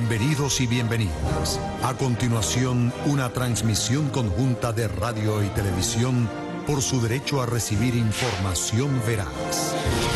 Bienvenidos y bienvenidas. A continuación, una transmisión conjunta de radio y televisión por su derecho a recibir información veraz.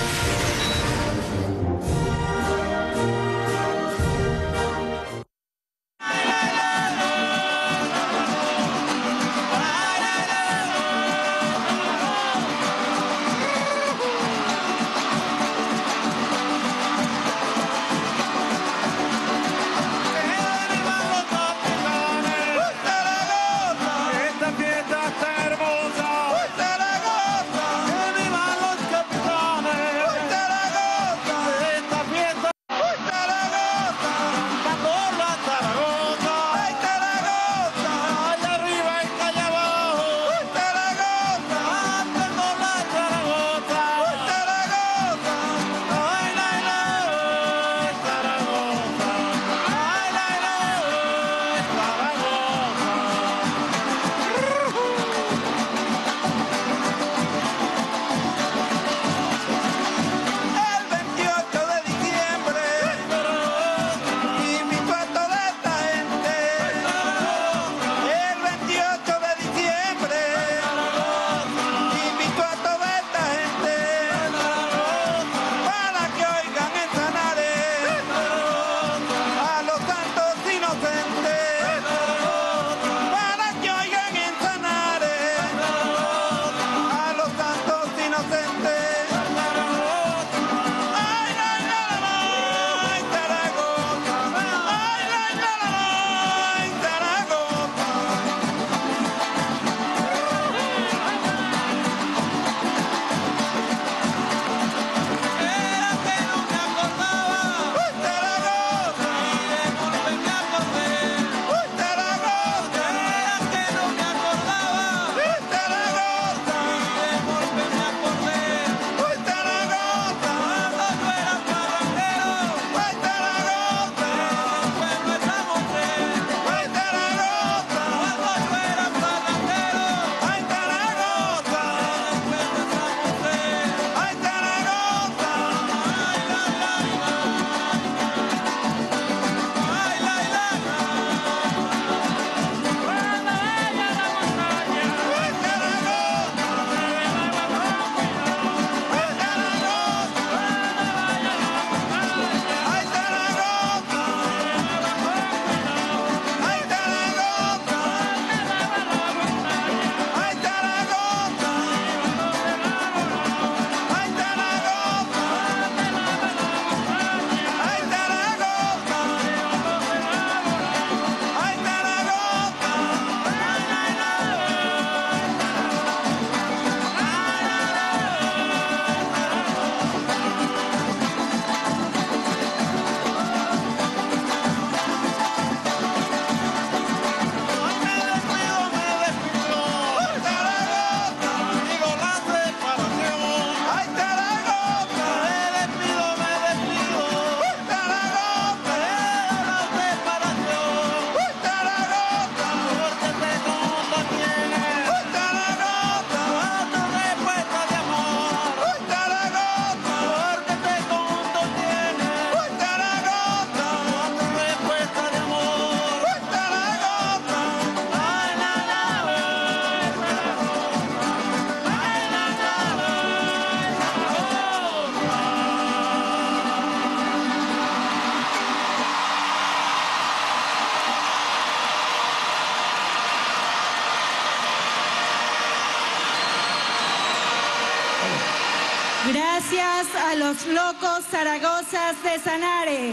Gracias a los locos zaragozas de Sanare,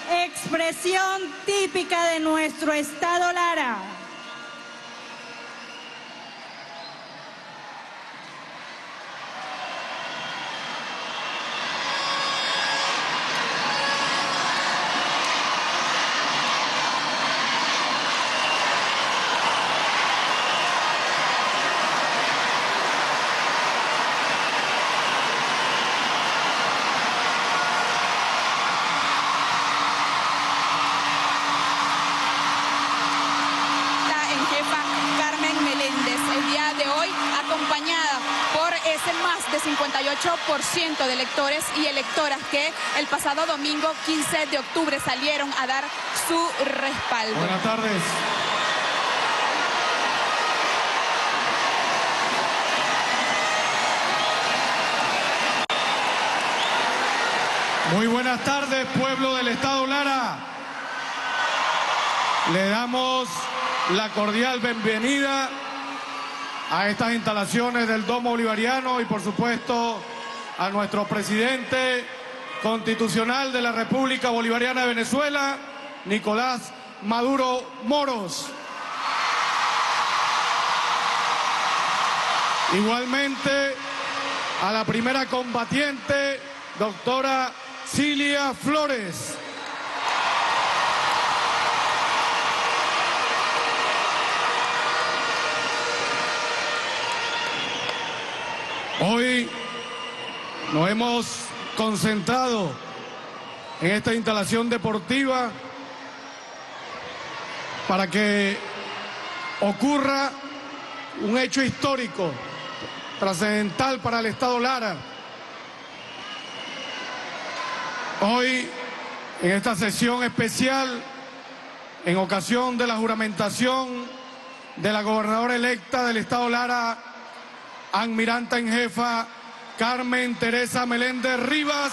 expresión típica de nuestro estado Lara. ese más de 58% de electores y electoras que el pasado domingo 15 de octubre salieron a dar su respaldo. Buenas tardes. Muy buenas tardes, pueblo del Estado Lara. Le damos la cordial bienvenida a estas instalaciones del Domo Bolivariano y, por supuesto, a nuestro presidente constitucional de la República Bolivariana de Venezuela, Nicolás Maduro Moros. Igualmente a la primera combatiente, doctora Cilia Flores. Hoy nos hemos concentrado en esta instalación deportiva para que ocurra un hecho histórico, trascendental para el Estado Lara. Hoy, en esta sesión especial, en ocasión de la juramentación de la gobernadora electa del Estado Lara, almiranta en jefa Carmen Teresa Meléndez Rivas,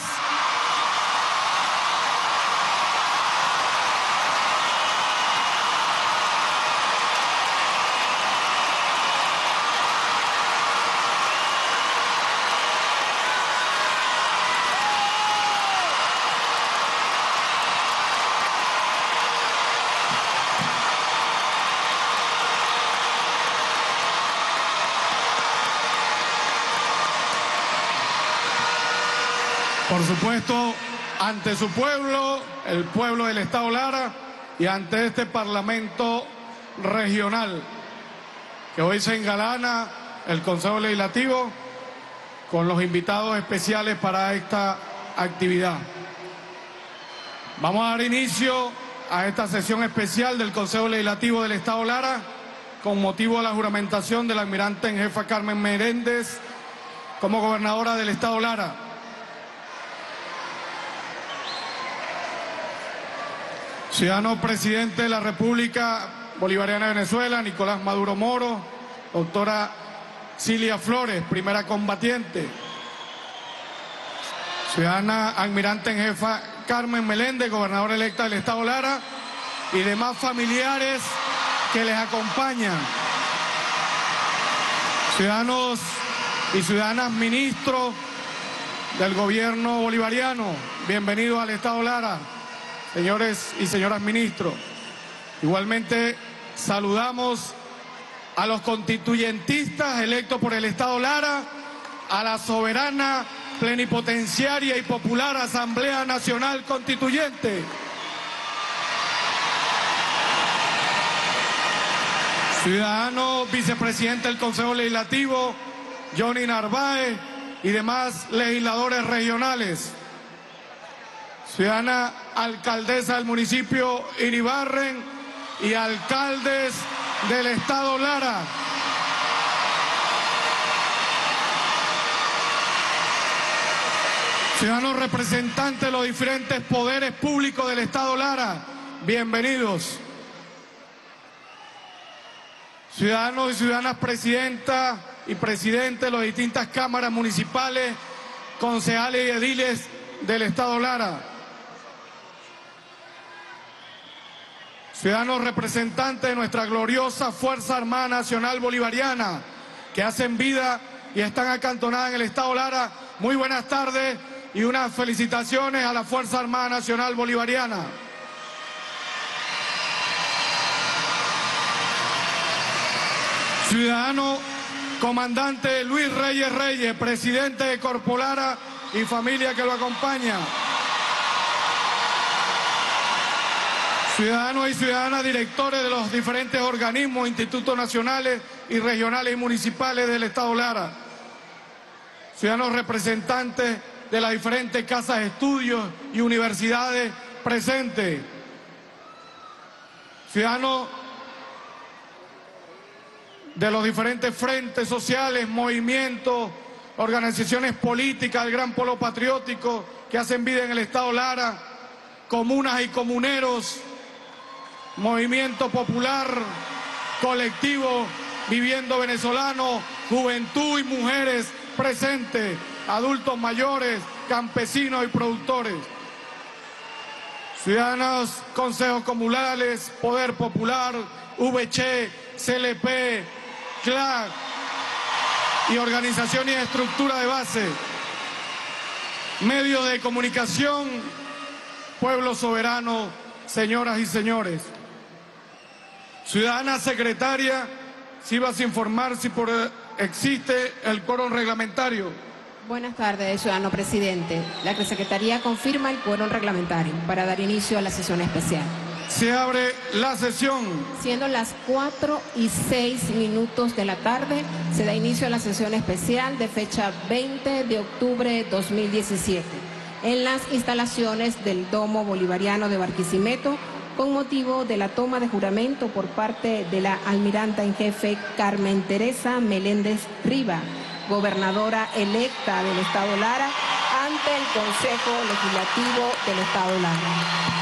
por supuesto, ante su pueblo, el pueblo del Estado Lara, y ante este Parlamento regional, que hoy se engalana el Consejo Legislativo con los invitados especiales para esta actividad. Vamos a dar inicio a esta sesión especial del Consejo Legislativo del Estado Lara con motivo de la juramentación del almirante en jefa Carmen Meléndez como gobernadora del Estado Lara. Ciudadano presidente de la República Bolivariana de Venezuela, Nicolás Maduro Moros, doctora Cilia Flores, primera combatiente. Ciudadana almirante en jefa Carmen Meléndez, gobernadora electa del Estado Lara, y demás familiares que les acompañan. Ciudadanos y ciudadanas ministros del gobierno bolivariano, bienvenidos al Estado Lara. Señores y señoras ministros, igualmente saludamos a los constituyentistas electos por el Estado Lara, a la soberana, plenipotenciaria y popular Asamblea Nacional Constituyente. Ciudadano vicepresidente del Consejo Legislativo, Johnny Narváez, y demás legisladores regionales. Ciudadana alcaldesa del municipio Iribarren y alcaldes del Estado Lara. Ciudadanos representantes de los diferentes poderes públicos del Estado Lara, bienvenidos. Ciudadanos y ciudadanas presidentas y presidentes de las distintas cámaras municipales, concejales y ediles del Estado Lara. Ciudadanos representantes de nuestra gloriosa Fuerza Armada Nacional Bolivariana, que hacen vida y están acantonadas en el Estado Lara, muy buenas tardes y unas felicitaciones a la Fuerza Armada Nacional Bolivariana. Ciudadano comandante Luis Reyes Reyes, presidente de Corpo Lara y familia que lo acompaña. Ciudadanos y ciudadanas directores de los diferentes organismos, institutos nacionales y regionales y municipales del Estado Lara. Ciudadanos representantes de las diferentes casas de estudios y universidades presentes. Ciudadanos de los diferentes frentes sociales, movimientos, organizaciones políticas, el Gran Polo Patriótico que hacen vida en el Estado Lara, comunas y comuneros, movimiento popular, colectivo Viviendo Venezolano, juventud y mujeres presentes, adultos mayores, campesinos y productores, ciudadanos, consejos comunales, Poder Popular, VC, CLP, CLAC y organizaciones y estructura de base, medios de comunicación, pueblo soberano, señoras y señores. Ciudadana secretaria, si vas a informar si existe el quórum reglamentario. Buenas tardes, ciudadano presidente. La Secretaría confirma el quórum reglamentario para dar inicio a la sesión especial. Se abre la sesión. Siendo las 4:06 de la tarde, se da inicio a la sesión especial de fecha 20 de octubre de 2017 en las instalaciones del Domo Bolivariano de Barquisimeto, con motivo de la toma de juramento por parte de la almiranta en jefe Carmen Teresa Meléndez Riva, gobernadora electa del Estado Lara, ante el Consejo Legislativo del Estado Lara.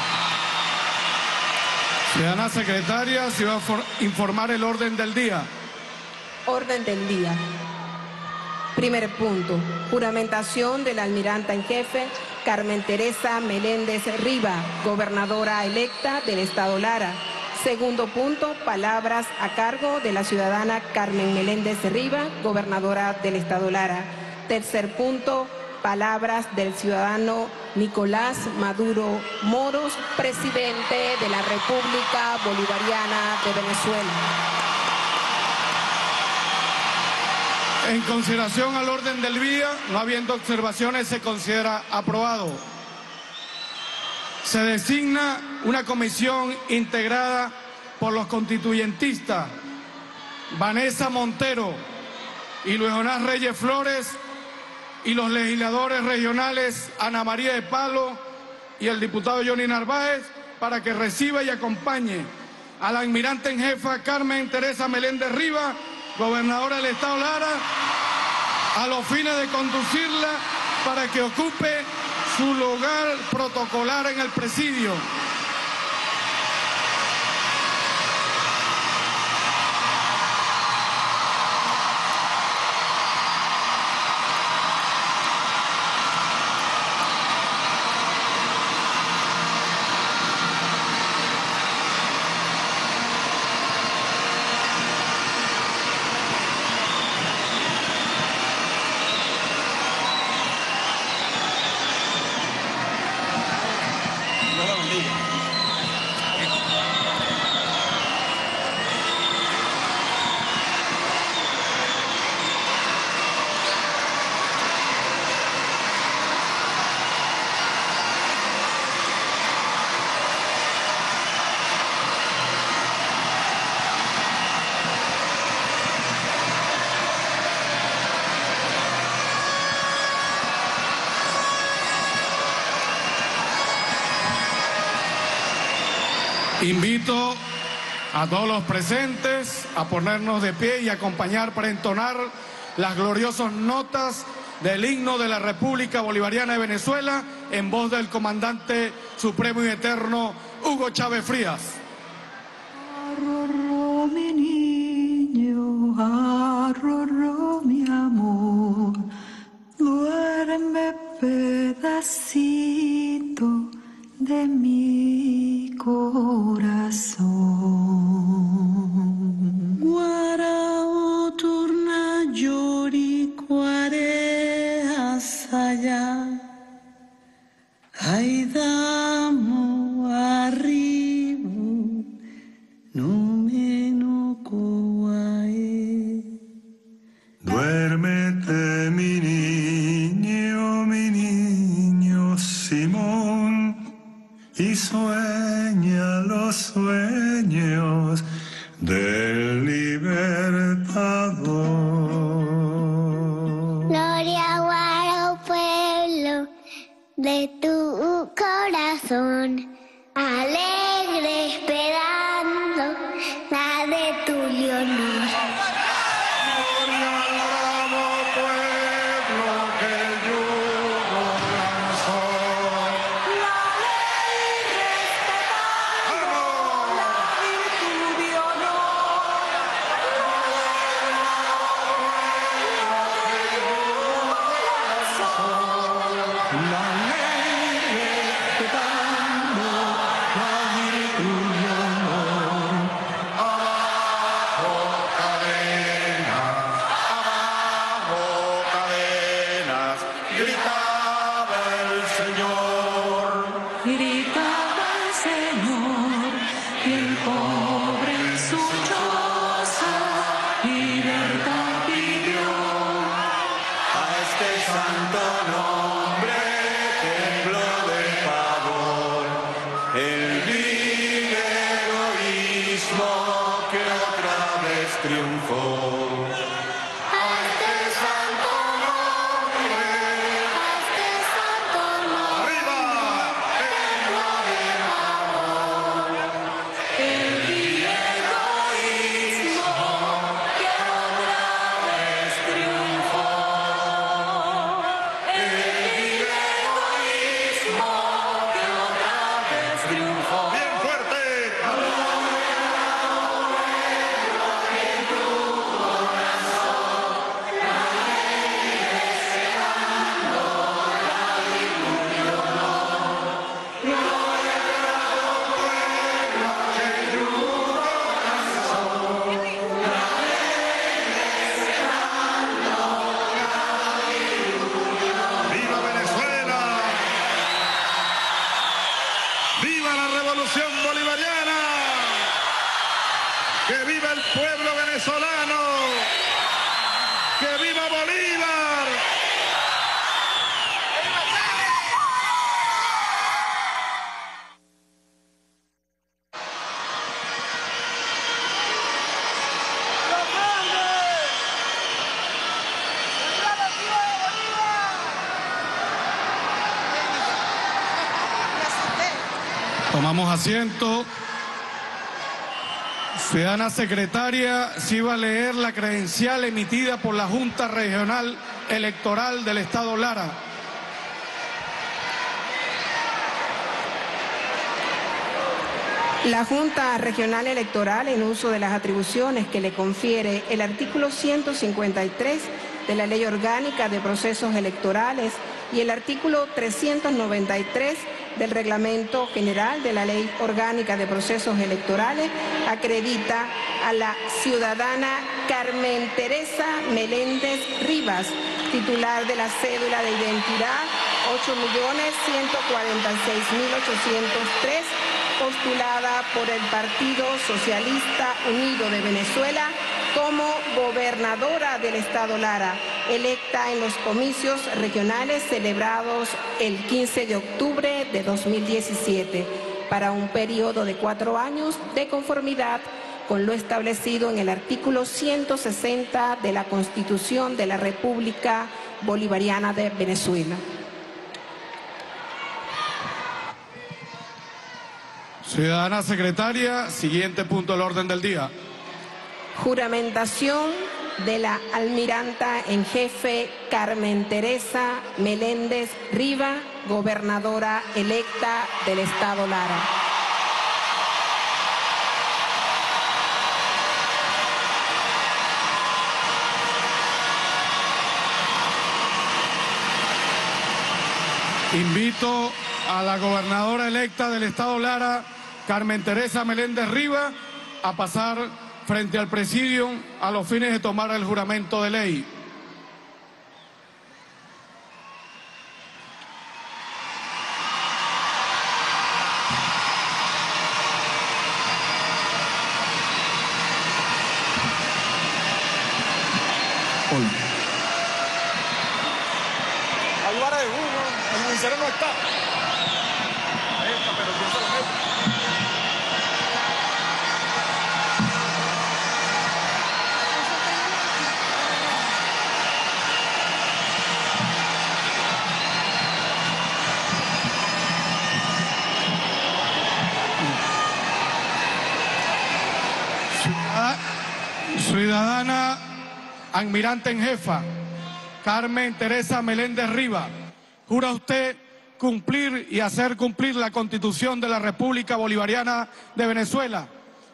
Ciudadana secretaria, se va a informar el orden del día. Orden del día. Primer punto, juramentación de la almiranta en jefe Carmen Teresa Meléndez Riva, gobernadora electa del Estado Lara. Segundo punto, palabras a cargo de la ciudadana Carmen Meléndez Riva, gobernadora del Estado Lara. Tercer punto, palabras del ciudadano Nicolás Maduro Moros, presidente de la República Bolivariana de Venezuela. En consideración al orden del día, no habiendo observaciones, se considera aprobado. Se designa una comisión integrada por los constituyentistas Vanessa Montero y Luis Jonás Reyes Flores, y los legisladores regionales Ana María de Palo y el diputado Johnny Narváez, para que reciba y acompañe a la almirante en jefa Carmen Teresa Meléndez Riva, gobernadora del Estado Lara, a los fines de conducirla para que ocupe su lugar protocolar en el presidio. Invito a todos los presentes a ponernos de pie y acompañar para entonar las gloriosas notas del himno de la República Bolivariana de Venezuela en voz del comandante supremo y eterno Hugo Chávez Frías. Arrorró mi niño, arrorró mi amor, duerme pedacito de mi corazón. Guarao turna llori cuare asaya, aidamo arribo no meno coae. Duérmete mi niño Simón, y sueña los sueños del libertador. Gloria guaro pueblo de tu corazón, alegre esperando la de tu Leonor. Gloria al bravo pueblo y el pobre en su choza libertad pidió. A este santo nombre, templo de pavor, el vil egoísmo que otra vez triunfó. Tomamos asiento. Ciudadana secretaria, si va a leer la credencial emitida por la Junta Regional Electoral del Estado Lara. La Junta Regional Electoral, en uso de las atribuciones que le confiere el artículo 153 de la Ley Orgánica de Procesos Electorales y el artículo 393 del Reglamento General de la Ley Orgánica de Procesos Electorales, acredita a la ciudadana Carmen Teresa Meléndez Rivas, titular de la cédula de identidad 8.146.803, postulada por el Partido Socialista Unido de Venezuela como gobernadora del Estado Lara, electa en los comicios regionales celebrados el 15 de octubre de 2017, para un periodo de 4 años de conformidad con lo establecido en el artículo 160 de la Constitución de la República Bolivariana de Venezuela. Ciudadana secretaria, siguiente punto del orden del día. Juramentación de la almiranta en jefe Carmen Teresa Meléndez Riva, gobernadora electa del Estado Lara. Invito a la gobernadora electa del Estado Lara, Carmen Teresa Meléndez Riva, a pasar frente al presidio a los fines de tomar el juramento de ley. Álvarez de uno, el Wincero no está. Pero ¿quién se lo mete? Ciudadana almirante en jefa, Carmen Teresa Meléndez Riva, ¿jura usted cumplir y hacer cumplir la Constitución de la República Bolivariana de Venezuela?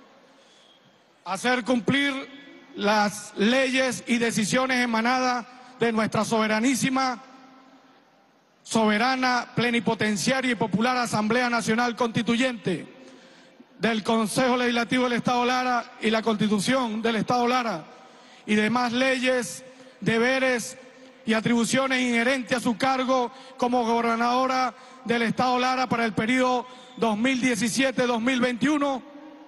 Hacer cumplir las leyes y decisiones emanadas de nuestra soberanísima, soberana, plenipotenciaria y popular Asamblea Nacional Constituyente, del Consejo Legislativo del Estado Lara y la Constitución del Estado Lara y demás leyes, deberes y atribuciones inherentes a su cargo como gobernadora del Estado Lara para el periodo 2017-2021?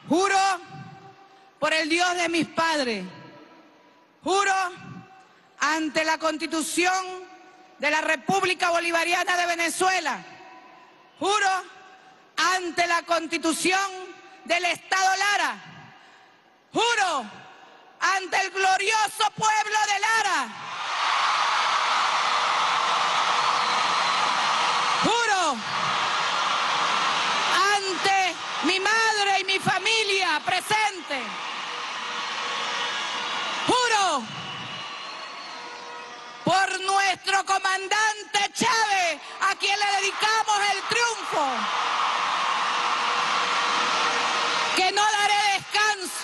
Juro por el Dios de mis padres, juro ante la Constitución de la República Bolivariana de Venezuela, juro ante la Constitución del Estado Lara, juro ante el glorioso pueblo de Lara, juro ante mi madre y mi familia presente, juro por nuestro comandante Chávez, a quien le dedicamos el triunfo, que no daré descanso,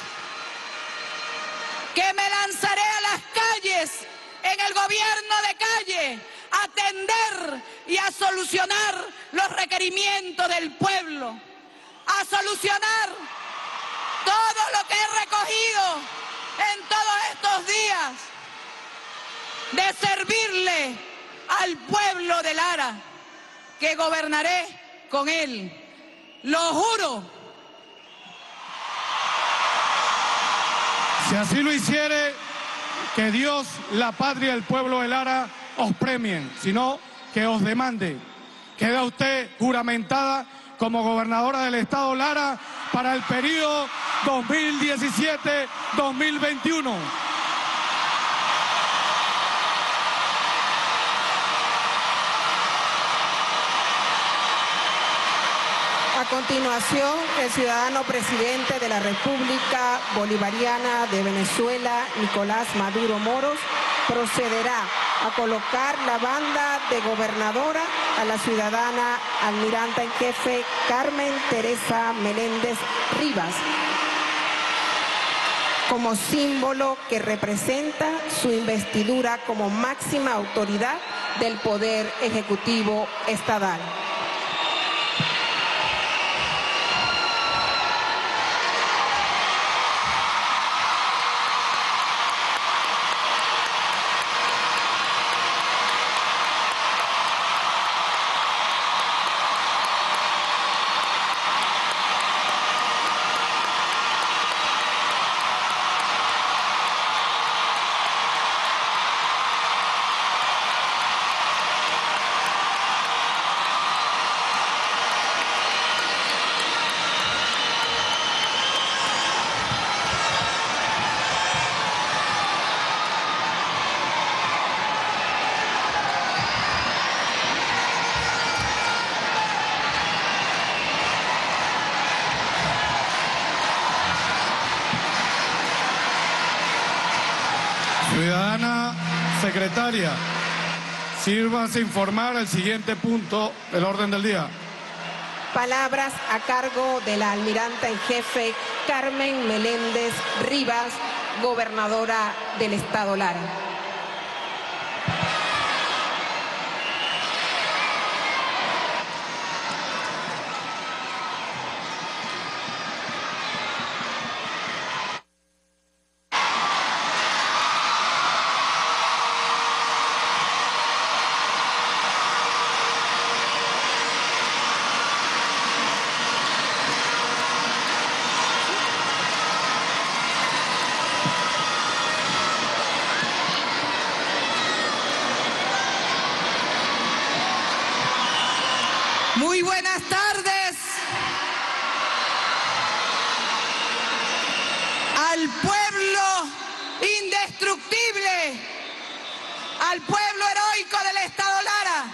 que me lanzaré a las calles, en el gobierno de calle, a atender y a solucionar los requerimientos del pueblo, a solucionar todo lo que he recogido en todos estos días, de servirle al pueblo de Lara, que gobernaré con él. Lo juro. Si así lo hiciere, que Dios, la patria y el pueblo de Lara os premien, sino que os demande. Queda usted juramentada como gobernadora del Estado Lara para el periodo 2017-2021. A continuación, el ciudadano presidente de la República Bolivariana de Venezuela, Nicolás Maduro Moros, procederá a colocar la banda de gobernadora a la ciudadana almiranta en jefe Carmen Teresa Meléndez Rivas, como símbolo que representa su investidura como máxima autoridad del Poder Ejecutivo Estatal. Ciudadana secretaria, sírvase informar el siguiente punto del orden del día. Palabras a cargo de la almiranta en jefe Carmen Meléndez Rivas, gobernadora del Estado Lara. Muy buenas tardes al pueblo indestructible, al pueblo heroico del Estado Lara.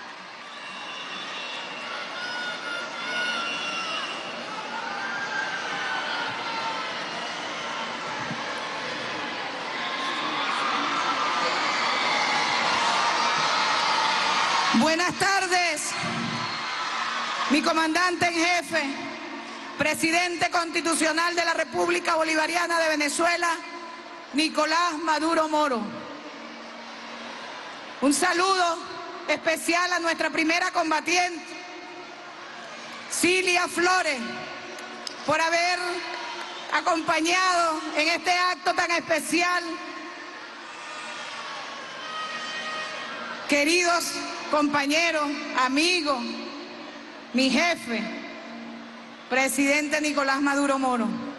Buenas tardes, mi comandante en jefe, presidente constitucional de la República Bolivariana de Venezuela, Nicolás Maduro Moros. Un saludo especial a nuestra primera combatiente, Cilia Flores, por haber acompañado en este acto tan especial. Queridos compañeros, amigos, mi jefe, presidente Nicolás Maduro Moros.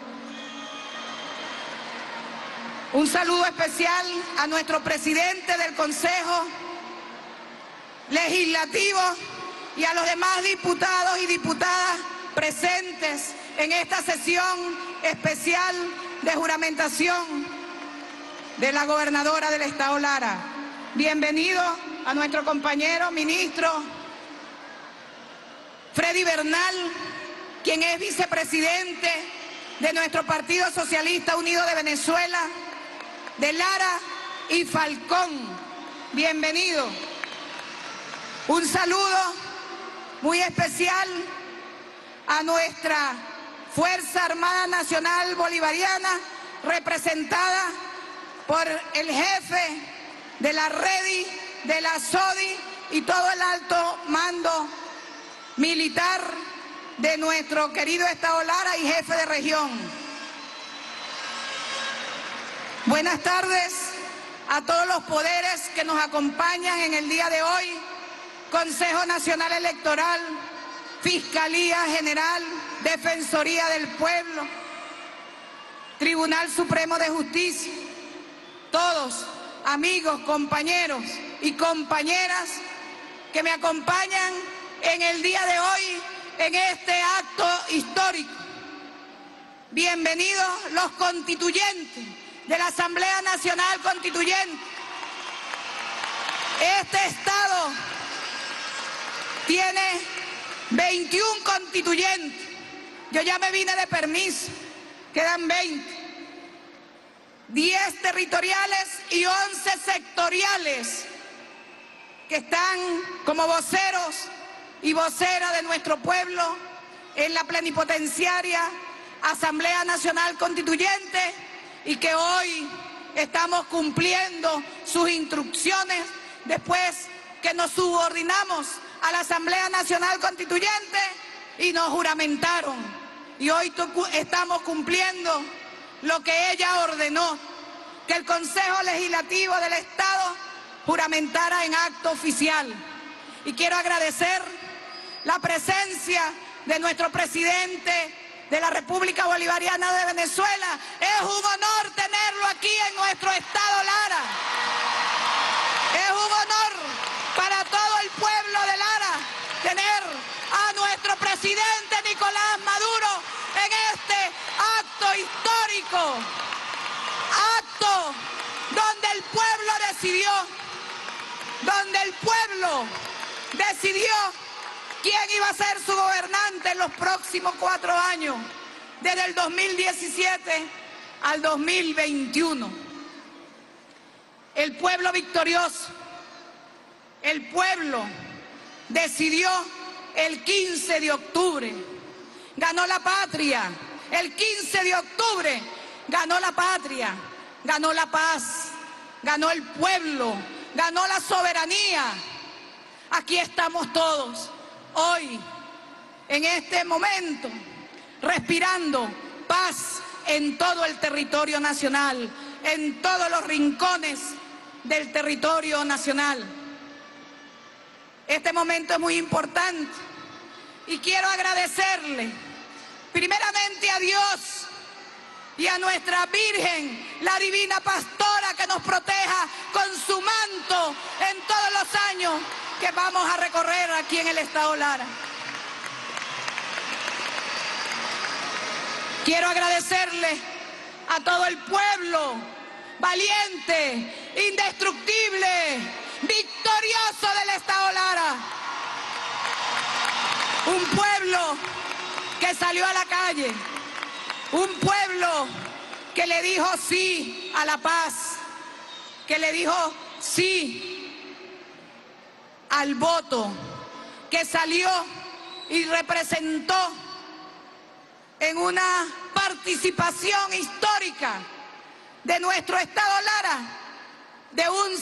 Un saludo especial a nuestro presidente del Consejo Legislativo y a los demás diputados y diputadas presentes en esta sesión especial de juramentación de la gobernadora del Estado Lara. Bienvenido a nuestro compañero ministro Freddy Bernal, quien es vicepresidente de nuestro Partido Socialista Unido de Venezuela, de Lara y Falcón. Bienvenido. Un saludo muy especial a nuestra Fuerza Armada Nacional Bolivariana, representada por el jefe de la REDI, de la SODI y todo el alto mando militar de nuestro querido Estado Lara y jefe de región. Buenas tardes a todos los poderes que nos acompañan en el día de hoy: Consejo Nacional Electoral, Fiscalía General, Defensoría del Pueblo, Tribunal Supremo de Justicia, todos amigos, compañeros y compañeras que me acompañan en el día de hoy en este acto histórico. Bienvenidos los constituyentes de la Asamblea Nacional Constituyente. Este Estado tiene 21 constituyentes. Yo ya me vine de permiso, quedan 20. 10 territoriales y 11 sectoriales que están como voceros y voceras de nuestro pueblo en la plenipotenciaria Asamblea Nacional Constituyente, y que hoy estamos cumpliendo sus instrucciones después que nos subordinamos a la Asamblea Nacional Constituyente y nos juramentaron. Y hoy estamos cumpliendo lo que ella ordenó, que el Consejo Legislativo del Estado juramentara en acto oficial. Y quiero agradecer la presencia de nuestro presidente de la República Bolivariana de Venezuela. Es un honor tenerlo aquí en nuestro Estado Lara. Es un honor para todo el pueblo de Lara tener a nuestro presidente Nicolás Maduro en este acto histórico, acto donde el pueblo decidió quién iba a ser su gobernante en los próximos 4 años, desde el 2017 al 2021. El pueblo victorioso, el pueblo decidió el 15 de octubre, ganó la patria. El 15 de octubre ganó la patria, ganó la paz, ganó el pueblo, ganó la soberanía. Aquí estamos todos hoy, en este momento, respirando paz en todo el territorio nacional, en todos los rincones del territorio nacional. Este momento es muy importante y quiero agradecerle primeramente a Dios y a nuestra Virgen, la Divina Pastora, que nos proteja con su manto en todos los años que vamos a recorrer aquí en el Estado Lara. Quiero agradecerle a todo el pueblo valiente, indestructible, victorioso del Estado Lara. Un pueblo que salió a la calle, un pueblo que le dijo sí a la paz, que le dijo sí al voto, que salió y representó en una participación histórica de nuestro Estado Lara de un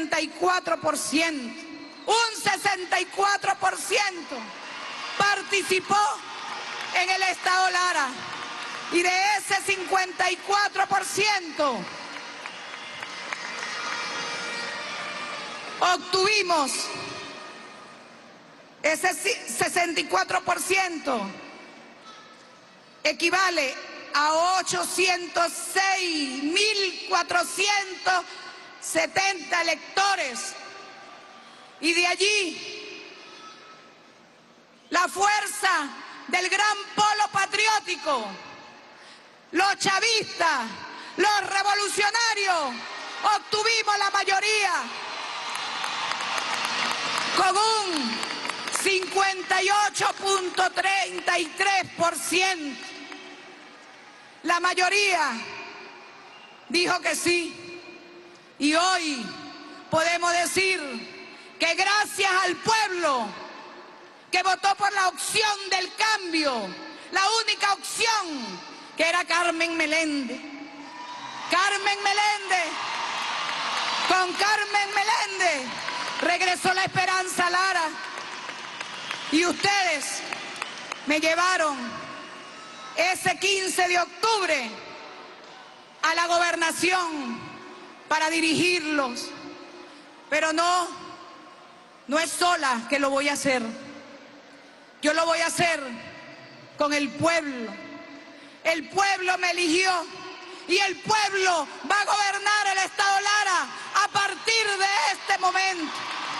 64%. Un 64% participó en el Estado Lara, y de ese 54% obtuvimos, ese 64% equivale a 806.470 electores. Y de allí, la fuerza del gran polo patriótico, los chavistas, los revolucionarios, obtuvimos la mayoría con un 58.33%. La mayoría dijo que sí. Y hoy podemos decir que gracias al pueblo que votó por la opción del cambio, la única opción que era Carmen Meléndez. Carmen Meléndez, con Carmen Meléndez regresó la Esperanza Lara. Y ustedes me llevaron ese 15 de octubre a la gobernación para dirigirlos. Pero no es sola que lo voy a hacer. Yo lo voy a hacer con el pueblo. El pueblo me eligió y el pueblo va a gobernar el Estado Lara a partir de este momento.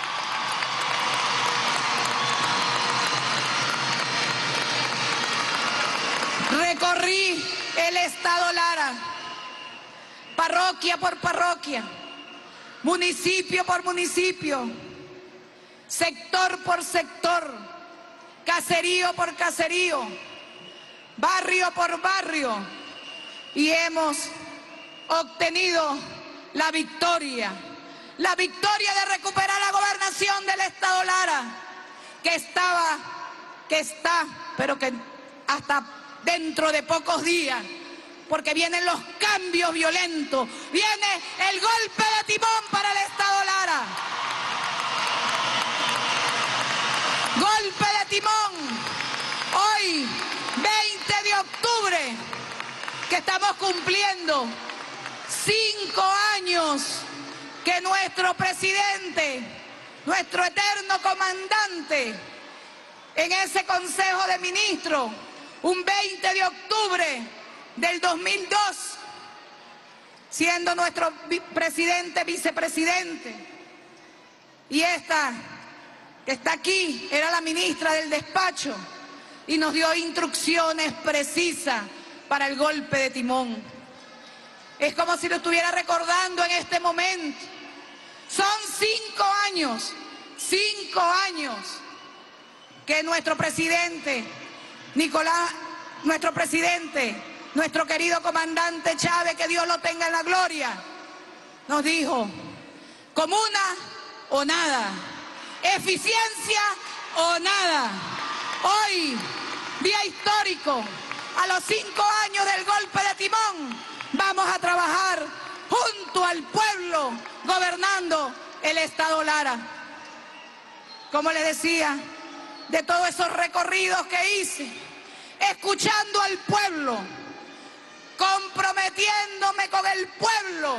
Recorrí el Estado Lara, parroquia por parroquia, municipio por municipio, sector por sector, caserío por caserío, barrio por barrio, y hemos obtenido la victoria de recuperar la gobernación del Estado Lara, que está, pero que hasta dentro de pocos días, porque vienen los cambios violentos, viene el golpe de timón para el Estado Lara. Golpe de timón, hoy, 20 de octubre, que estamos cumpliendo 5 años que nuestro presidente, nuestro eterno comandante, en ese Consejo de Ministros, un 20 de octubre del 2002, siendo nuestro presidente, vicepresidente, y esta que está aquí era la ministra del despacho y nos dio instrucciones precisas para el golpe de timón. Es como si lo estuviera recordando en este momento. Son 5 años que nuestro presidente nuestro querido comandante Chávez, que Dios lo tenga en la gloria, nos dijo: comuna o nada, eficiencia o nada. Hoy, día histórico, a los 5 años del golpe de timón, vamos a trabajar junto al pueblo, gobernando el Estado Lara. Como les decía, de todos esos recorridos que hice, escuchando al pueblo, comprometiéndome con el pueblo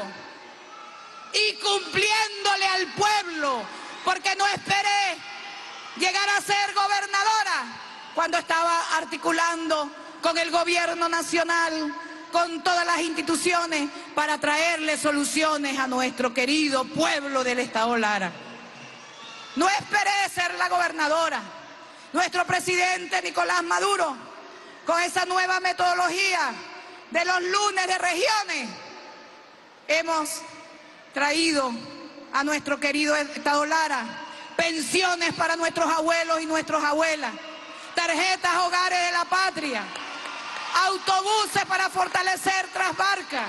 y cumpliéndole al pueblo, porque no esperé llegar a ser gobernadora cuando estaba articulando con el gobierno nacional, con todas las instituciones, para traerle soluciones a nuestro querido pueblo del Estado Lara. No esperé ser la gobernadora. Nuestro presidente Nicolás Maduro, con esa nueva metodología de los lunes de regiones, hemos traído a nuestro querido Estado Lara pensiones para nuestros abuelos y nuestras abuelas, tarjetas Hogares de la Patria, autobuses para fortalecer Trasbarca.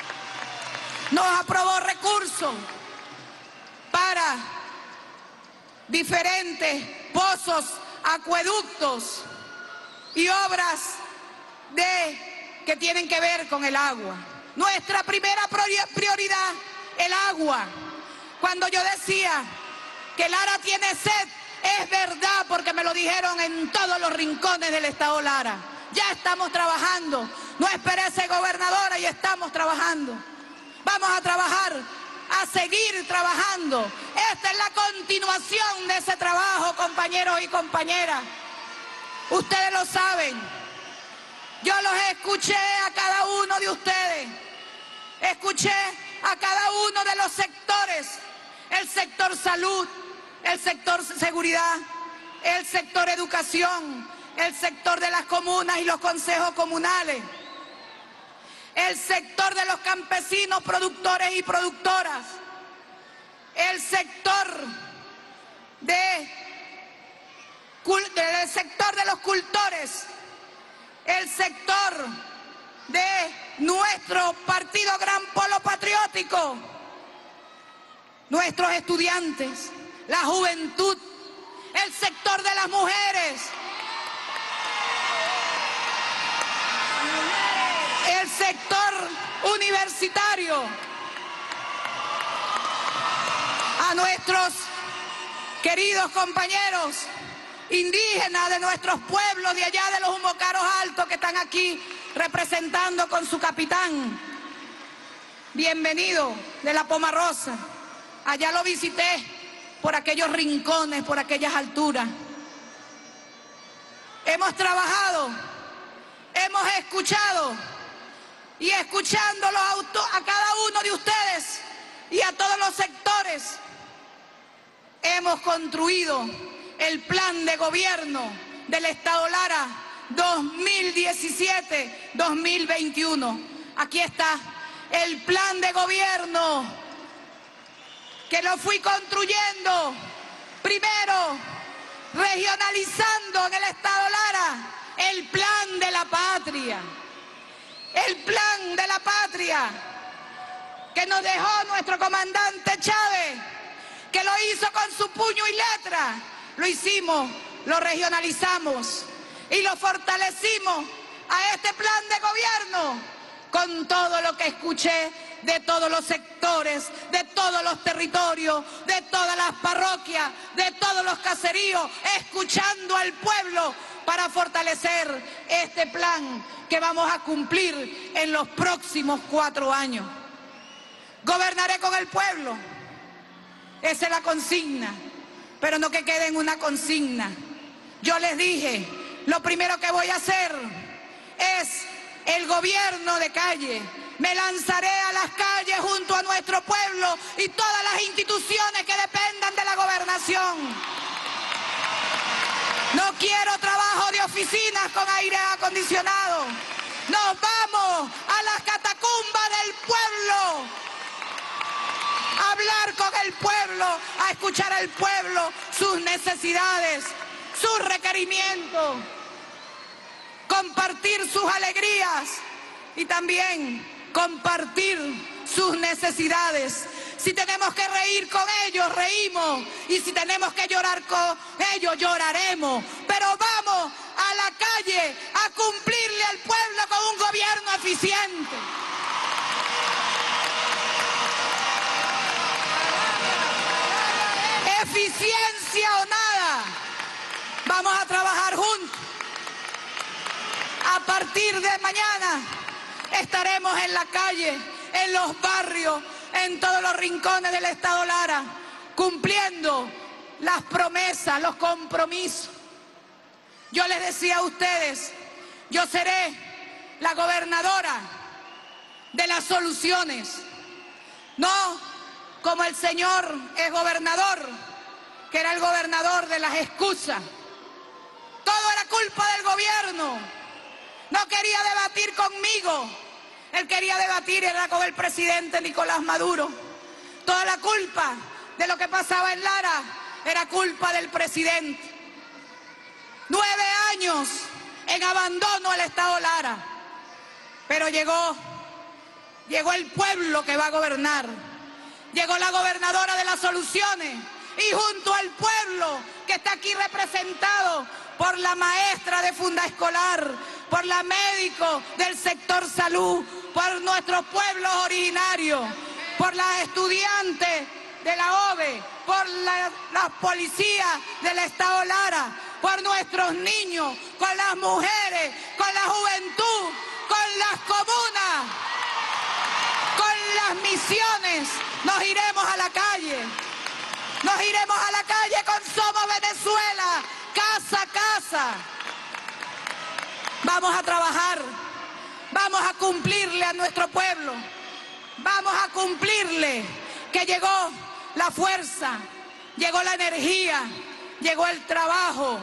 Nos aprobó recursos para diferentes pozos, acueductos y obras que tienen que ver con el agua. Nuestra primera prioridad, el agua. Cuando yo decía que Lara tiene sed, es verdad, porque me lo dijeron en todos los rincones del Estado Lara. Ya estamos trabajando. No esperé ser gobernadora y estamos trabajando. Vamos a trabajar, a seguir trabajando. Esta es la continuación de ese trabajo, compañeros y compañeras. Ustedes lo saben. Yo los escuché a cada uno de ustedes. Escuché a cada uno de los sectores. El sector salud, el sector seguridad, el sector educación, el sector de las comunas y los consejos comunales, el sector de los campesinos, productores y productoras, el sector del sector de los cultores, el sector de nuestro partido Gran Polo Patriótico, nuestros estudiantes, la juventud, el sector de las mujeres, el sector universitario, a nuestros queridos compañeros indígenas de nuestros pueblos de allá de los Humbocaros Altos que están aquí representando con su capitán. Bienvenido de la Pomarosa. Allá lo visité por aquellos rincones, por aquellas alturas. Hemos trabajado, hemos escuchado y escuchándolos a cada uno de ustedes y a todos los sectores, hemos construido el plan de gobierno del Estado Lara 2017-2021. Aquí está el plan de gobierno que lo fui construyendo primero, regionalizando en el Estado Lara el plan de la patria. El plan de la patria que nos dejó nuestro comandante Chávez, que lo hizo con su puño y letra. Lo hicimos, lo regionalizamos y lo fortalecimos a este plan de gobierno con todo lo que escuché de todos los sectores, de todos los territorios, de todas las parroquias, de todos los caseríos, escuchando al pueblo para fortalecer este plan que vamos a cumplir en los próximos 4 años. Gobernaré con el pueblo, esa es la consigna, pero no que quede en una consigna. Yo les dije, lo primero que voy a hacer es el gobierno de calle. Me lanzaré a las calles junto a nuestro pueblo y todas las instituciones que dependan de la gobernación. No quiero trabajo de oficinas con aire acondicionado. Nos vamos a las catacumbas del pueblo, a hablar con el pueblo, a escuchar al pueblo, sus necesidades, sus requerimientos, compartir sus alegrías y también compartir sus necesidades. Si tenemos que reír con ellos, reímos. Y si tenemos que llorar con ellos, lloraremos. Pero vamos a la calle a cumplirle al pueblo con un gobierno eficiente. Eficiencia o nada. Vamos a trabajar juntos. A partir de mañana estaremos en la calle, en los barrios, en todos los rincones del Estado Lara, cumpliendo las promesas, los compromisos. Yo les decía a ustedes, yo seré la gobernadora de las soluciones, no como el señor es gobernador, que era el gobernador de las excusas. Todo era culpa del gobierno. No quería debatir conmigo. Él quería debatir era con el presidente Nicolás Maduro. Toda la culpa de lo que pasaba en Lara era culpa del presidente. 9 años en abandono al Estado Lara. Pero llegó el pueblo que va a gobernar. Llegó la gobernadora de las soluciones. Y junto al pueblo que está aquí representado por la maestra de funda escolar, por la médico del sector salud, por nuestros pueblos originarios, por las estudiantes de la OVE, por las policías del Estado Lara, por nuestros niños, con las mujeres, con la juventud, con las comunas, con las misiones. Nos iremos a la calle. Nos iremos a la calle con Somos Venezuela, casa a casa. Vamos a trabajar, vamos a cumplirle a nuestro pueblo, vamos a cumplirle que llegó la fuerza, llegó la energía, llegó el trabajo,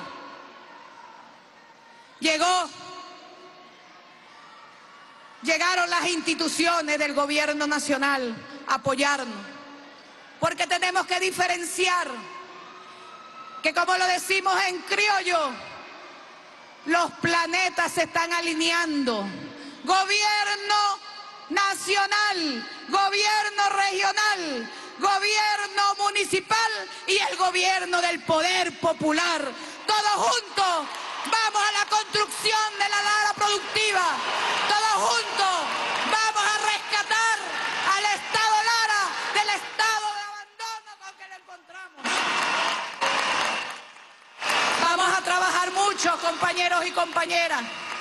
llegaron las instituciones del gobierno nacional a apoyarnos, porque tenemos que diferenciar que, como lo decimos en criollo, los planetas se están alineando. Gobierno nacional, gobierno regional, gobierno municipal y el gobierno del poder popular. Todos juntos vamos a la construcción de la Lara productiva. Todos juntos vamos a rescatar al Estado Lara del estado de abandono con que lo encontramos. Vamos a trabajar mucho, compañeros y compañeras.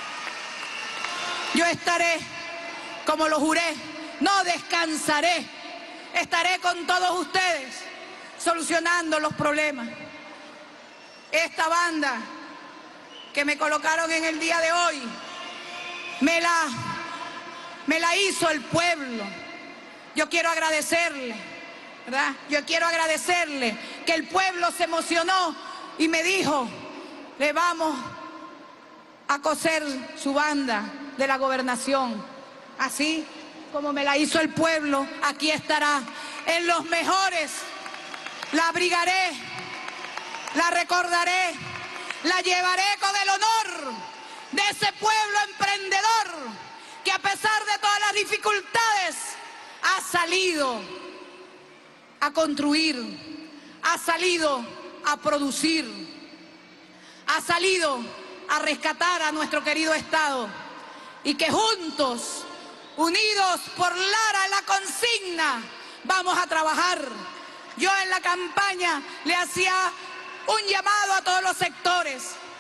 Yo estaré, como lo juré, no descansaré. Estaré con todos ustedes solucionando los problemas. Esta banda que me colocaron en el día de hoy me la hizo el pueblo. Yo quiero agradecerle, ¿verdad? Yo quiero agradecerle que el pueblo se emocionó y me dijo: le vamos a coser su banda de la gobernación. Así como me la hizo el pueblo, aquí estará. En los mejores la abrigaré, la recordaré, la llevaré con el honor de ese pueblo emprendedor que, a pesar de todas las dificultades, ha salido a construir, ha salido a producir, ha salido a rescatar a nuestro querido Estado, y que juntos, unidos por Lara, la consigna, vamos a trabajar. Yo en la campaña le hacía un llamado a todos los sectores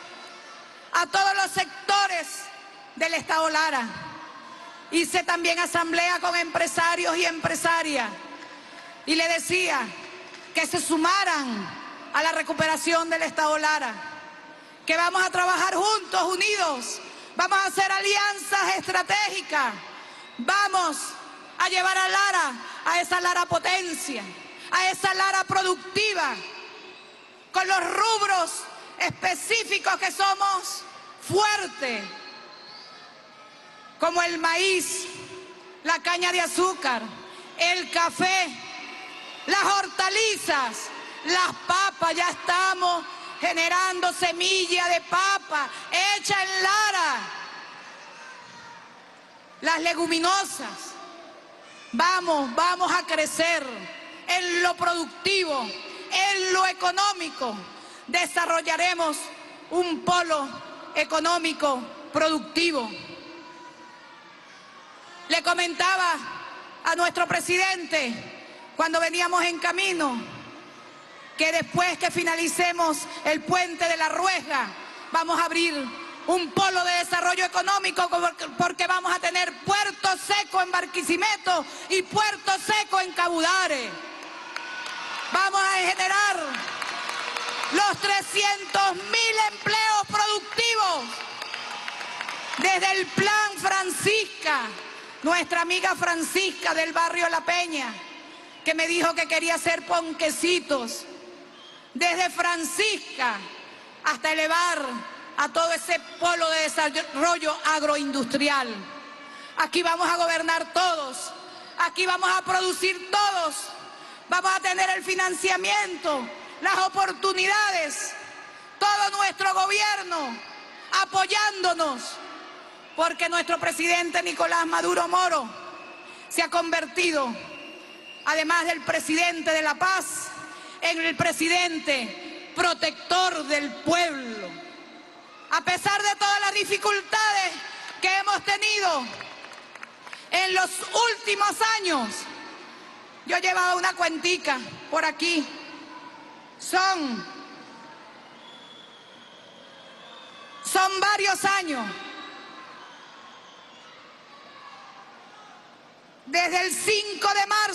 del Estado Lara. Hice también asamblea con empresarios y empresarias y le decía que se sumaran a la recuperación del Estado Lara, que vamos a trabajar juntos, unidos, vamos a hacer alianzas estratégicas, vamos a llevar a Lara, a esa Lara potencia, a esa Lara productiva, con los rubros específicos que somos fuertes, como el maíz, la caña de azúcar, el café, las hortalizas, las papas. Ya estamos generando semilla de papa hecha en Lara. Las leguminosas. Vamos a crecer en lo productivo, en lo económico. Desarrollaremos un polo económico productivo. Le comentaba a nuestro presidente cuando veníamos en camino que después que finalicemos el puente de la Ruesga vamos a abrir un polo de desarrollo económico, porque vamos a tener Puerto Seco en Barquisimeto y Puerto Seco en Cabudare. Vamos a generar los 300.000 empleos productivos desde el Plan Francisca, nuestra amiga Francisca del barrio La Peña, que me dijo que quería hacer ponquecitos, desde Francisca hasta elevar a todo ese polo de desarrollo agroindustrial. Aquí vamos a gobernar todos, aquí vamos a producir todos, vamos a tener el financiamiento, las oportunidades, todo nuestro gobierno apoyándonos, porque nuestro presidente Nicolás Maduro Moro se ha convertido, además del presidente de la paz, en el presidente protector del pueblo. A pesar de todas las dificultades que hemos tenido en los últimos años, yo llevaba una cuentica por aquí. Son varios años. Desde el 5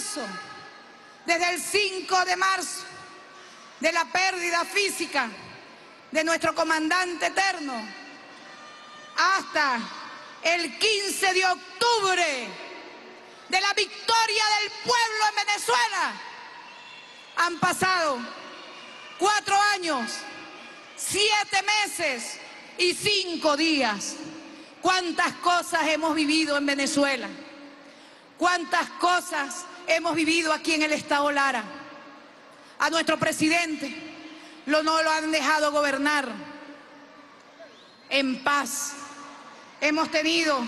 de marzo, de la pérdida física de nuestro comandante eterno, acta el 15 de octubre de la victoria del pueblo en Venezuela. Han pasado 4 años, 7 meses y 5 días. ¿Cuántas cosas hemos vivido en Venezuela? ¿Cuántas cosas hemos vivido aquí en el Estado Lara? A nuestro presidente no lo han dejado gobernar en paz. Hemos tenido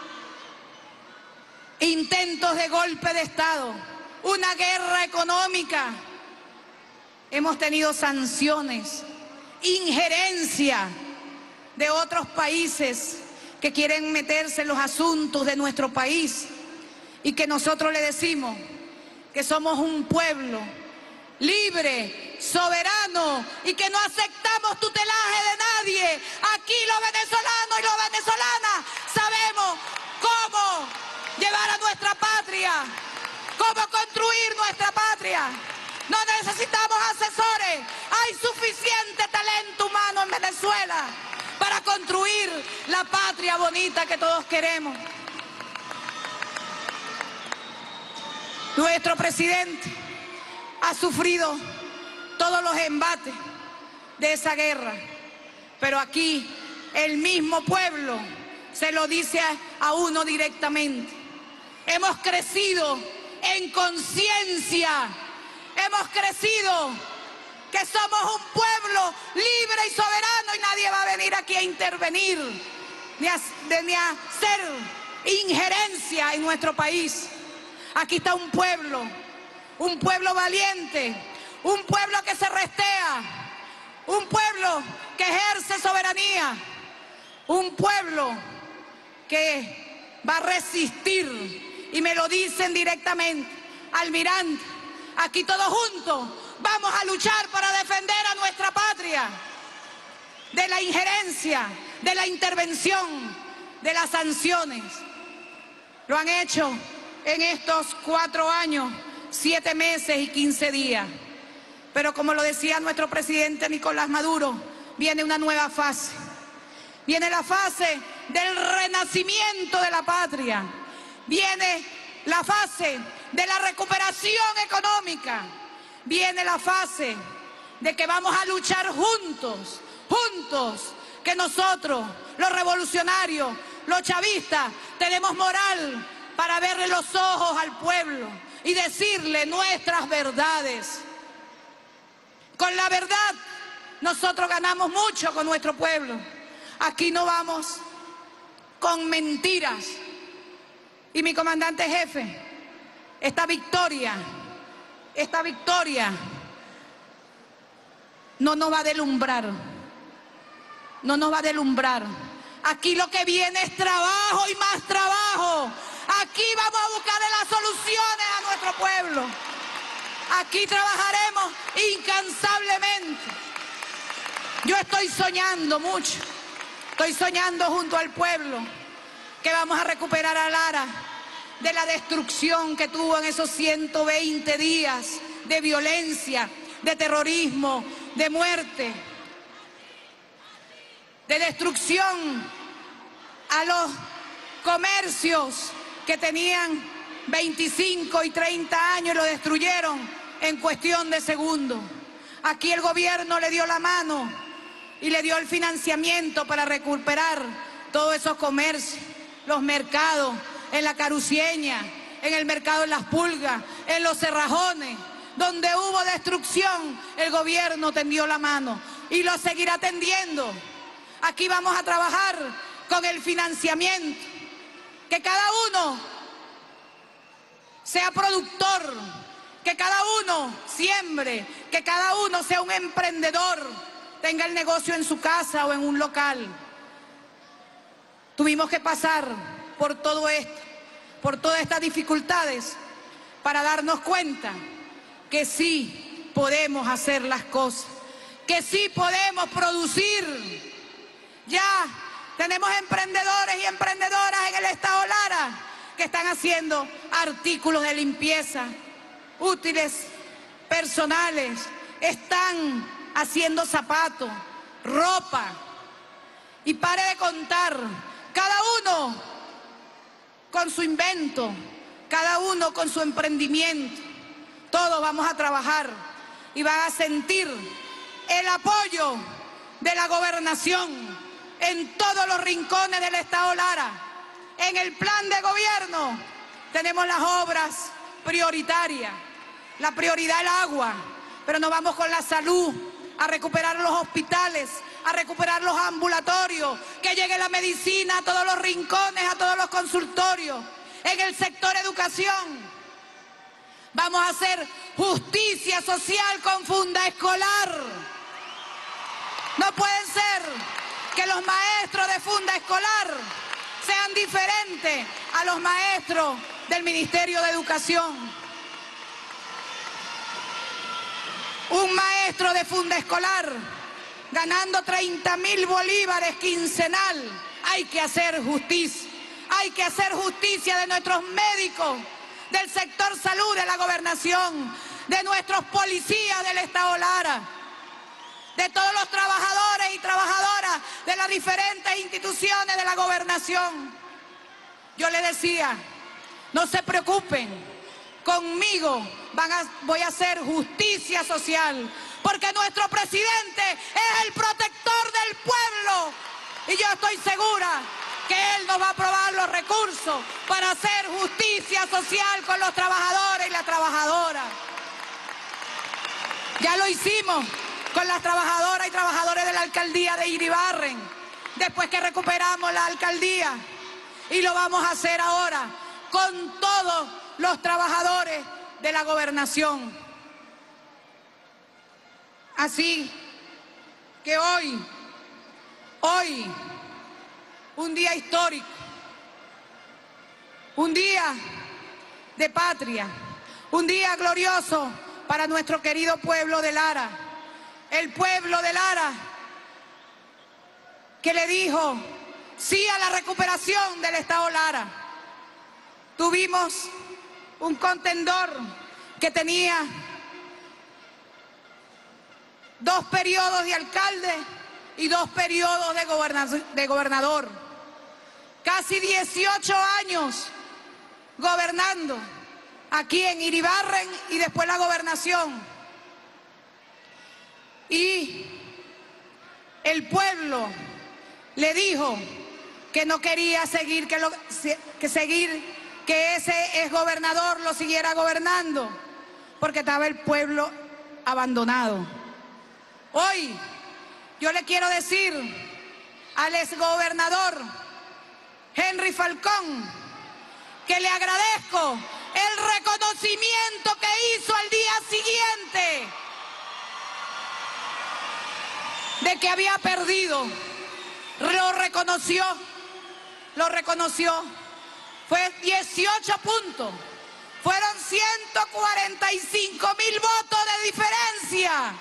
intentos de golpe de Estado, una guerra económica. Hemos tenido sanciones, injerencia de otros países que quieren meterse en los asuntos de nuestro país, y que nosotros le decimos que somos un pueblo libre, soberano, y que no aceptamos tutelaje de nadie. Aquí los venezolanos y las venezolanas sabemos cómo llevar a nuestra patria, cómo construir nuestra patria. No necesitamos asesores, hay suficiente talento humano en Venezuela para construir la patria bonita que todos queremos. Nuestro presidente ha sufrido todos los embates de esa guerra, pero aquí el mismo pueblo se lo dice a uno directamente. Hemos crecido en conciencia, hemos crecido que somos un pueblo libre y soberano, y nadie va a venir aquí a intervenir ni a hacer injerencia en nuestro país. Aquí está un pueblo valiente, un pueblo que se restea, un pueblo que ejerce soberanía, un pueblo que va a resistir, y me lo dicen directamente. Almirante, aquí todos juntos vamos a luchar para defender a nuestra patria de la injerencia, de la intervención, de las sanciones. Lo han hecho en estos 4 años, 7 meses y 15 días. Pero como lo decía nuestro presidente Nicolás Maduro, viene una nueva fase. Viene la fase del renacimiento de la patria. Viene la fase de la recuperación económica. Viene la fase de que vamos a luchar juntos, que nosotros, los revolucionarios, los chavistas, tenemos moral para verle los ojos al pueblo y decirle nuestras verdades. Con la verdad nosotros ganamos mucho con nuestro pueblo. Aquí no vamos con mentiras. Y mi comandante jefe, esta victoria no nos va a deslumbrar. No nos va a deslumbrar. Aquí lo que viene es trabajo y más trabajo. Aquí vamos a buscarle las soluciones a nuestro pueblo. Aquí trabajaremos incansablemente. Yo estoy soñando mucho. Estoy soñando junto al pueblo que vamos a recuperar a Lara de la destrucción que tuvo en esos 120 días de violencia, de terrorismo, de muerte, de destrucción a los comercios que tenían 25 y 30 años y lo destruyeron en cuestión de segundos. Aquí el gobierno le dio la mano y le dio el financiamiento para recuperar todos esos comercios, los mercados, en la Caruceña, en el mercado de Las Pulgas, en los Cerrajones, donde hubo destrucción, el gobierno tendió la mano y lo seguirá tendiendo. Aquí vamos a trabajar con el financiamiento, que cada uno sea productor, que cada uno siembre, que cada uno sea un emprendedor, tenga el negocio en su casa o en un local. Tuvimos que pasar por todo esto, por todas estas dificultades, para darnos cuenta que sí podemos hacer las cosas, que sí podemos producir. Ya tenemos emprendedores y emprendedoras en el Estado Lara que están haciendo artículos de limpieza, útiles personales, están haciendo zapatos, ropa. Y pare de contar, con su invento, cada uno con su emprendimiento. Todos vamos a trabajar y van a sentir el apoyo de la gobernación en todos los rincones del Estado Lara. En el plan de gobierno tenemos las obras prioritarias. La prioridad es el agua, pero nos vamos con la salud, a recuperar los hospitales, a recuperar los ambulatorios, que llegue la medicina a todos los rincones, a todos los consultorios. En el sector educación vamos a hacer justicia social con funda escolar. No puede ser que los maestros de funda escolar sean diferentes a los maestros del Ministerio de Educación. Un maestro de funda escolar ganando 30.000 bolívares quincenal. Hay que hacer justicia. Hay que hacer justicia de nuestros médicos, del sector salud de la gobernación, de nuestros policías del Estado Lara, de todos los trabajadores y trabajadoras de las diferentes instituciones de la gobernación. Yo les decía, no se preocupen, conmigo voy a hacer justicia social, porque nuestro presidente es el protector del pueblo y yo estoy segura que él nos va a aprobar los recursos para hacer justicia social con los trabajadores y las trabajadoras. Ya lo hicimos con las trabajadoras y trabajadores de la alcaldía de Iribarren, después que recuperamos la alcaldía, y lo vamos a hacer ahora con todos los trabajadores de la gobernación. Así que hoy, un día histórico, un día de patria, un día glorioso para nuestro querido pueblo de Lara. El pueblo de Lara que le dijo sí a la recuperación del Estado Lara. Tuvimos un contendor que tenía 2 periodos de alcalde y 2 periodos de gobernador. Casi 18 años gobernando aquí en Iribarren y después la gobernación. Y el pueblo le dijo que no quería seguir, que ese exgobernador lo siguiera gobernando, porque estaba el pueblo abandonado. Hoy yo le quiero decir al exgobernador Henry Falcón que le agradezco el reconocimiento que hizo al día siguiente de que había perdido. Lo reconoció. Fue 18 puntos. Fueron 145.000 votos de diferencia.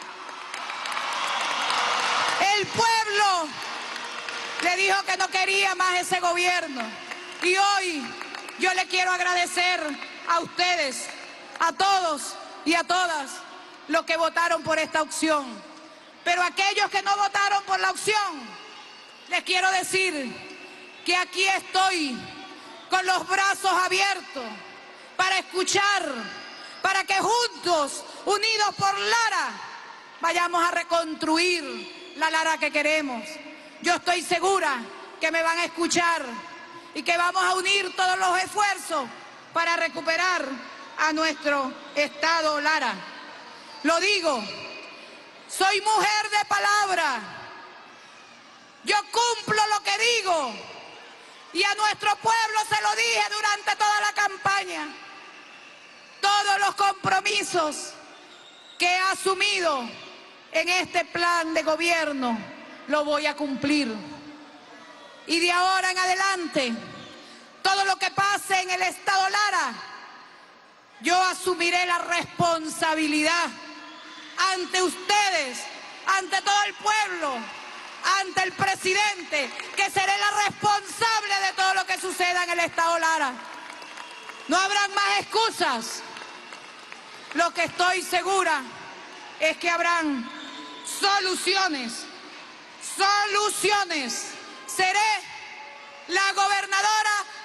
El pueblo le dijo que no quería más ese gobierno. Y hoy yo le quiero agradecer a ustedes, a todos y a todas los que votaron por esta opción. Pero aquellos que no votaron por la opción, les quiero decir que aquí estoy con los brazos abiertos para escuchar, para que juntos, unidos por Lara, vayamos a reconstruir la Lara que queremos. Yo estoy segura que me van a escuchar y que vamos a unir todos los esfuerzos para recuperar a nuestro Estado Lara. Lo digo, soy mujer de palabra. Yo cumplo lo que digo y a nuestro pueblo se lo dije durante toda la campaña. Todos los compromisos que he asumido en este plan de gobierno lo voy a cumplir. Y de ahora en adelante, todo lo que pase en el Estado Lara, yo asumiré la responsabilidad ante ustedes, ante todo el pueblo, ante el presidente, que seré la responsable de todo lo que suceda en el Estado Lara. No habrán más excusas. Lo que estoy segura es que habrán soluciones. Seré la gobernadora de la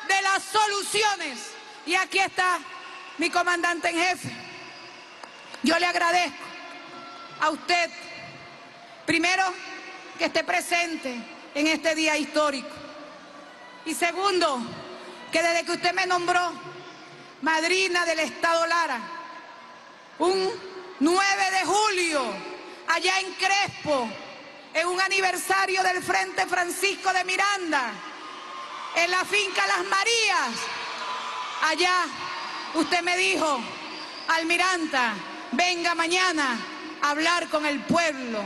soluciones. Y aquí está mi comandante en jefe. Yo le agradezco a usted, primero, que esté presente en este día histórico. Y segundo, que desde que usted me nombró madrina del Estado Lara, un 9 de julio, allá en Crespo, en un aniversario del Frente Francisco de Miranda, en la finca Las Marías, allá usted me dijo, Almiranta, venga mañana a hablar con el pueblo,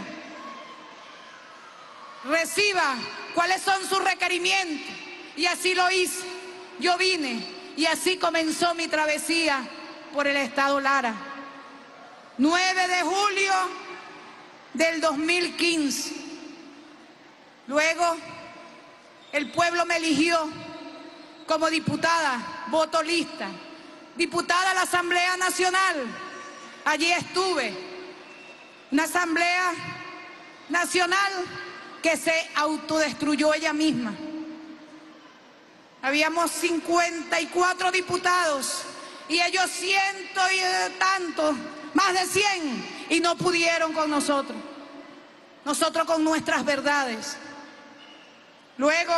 reciba cuáles son sus requerimientos. Y así lo hice. Yo vine y así comenzó mi travesía por el Estado Lara. 9 de julio del 2015. Luego el pueblo me eligió como diputada, voto lista, diputada a la Asamblea Nacional. Allí estuve, una Asamblea Nacional que se autodestruyó ella misma. Habíamos 54 diputados y ellos ciento y tantos, más de 100, y no pudieron con nosotros. Nosotros con nuestras verdades. Luego,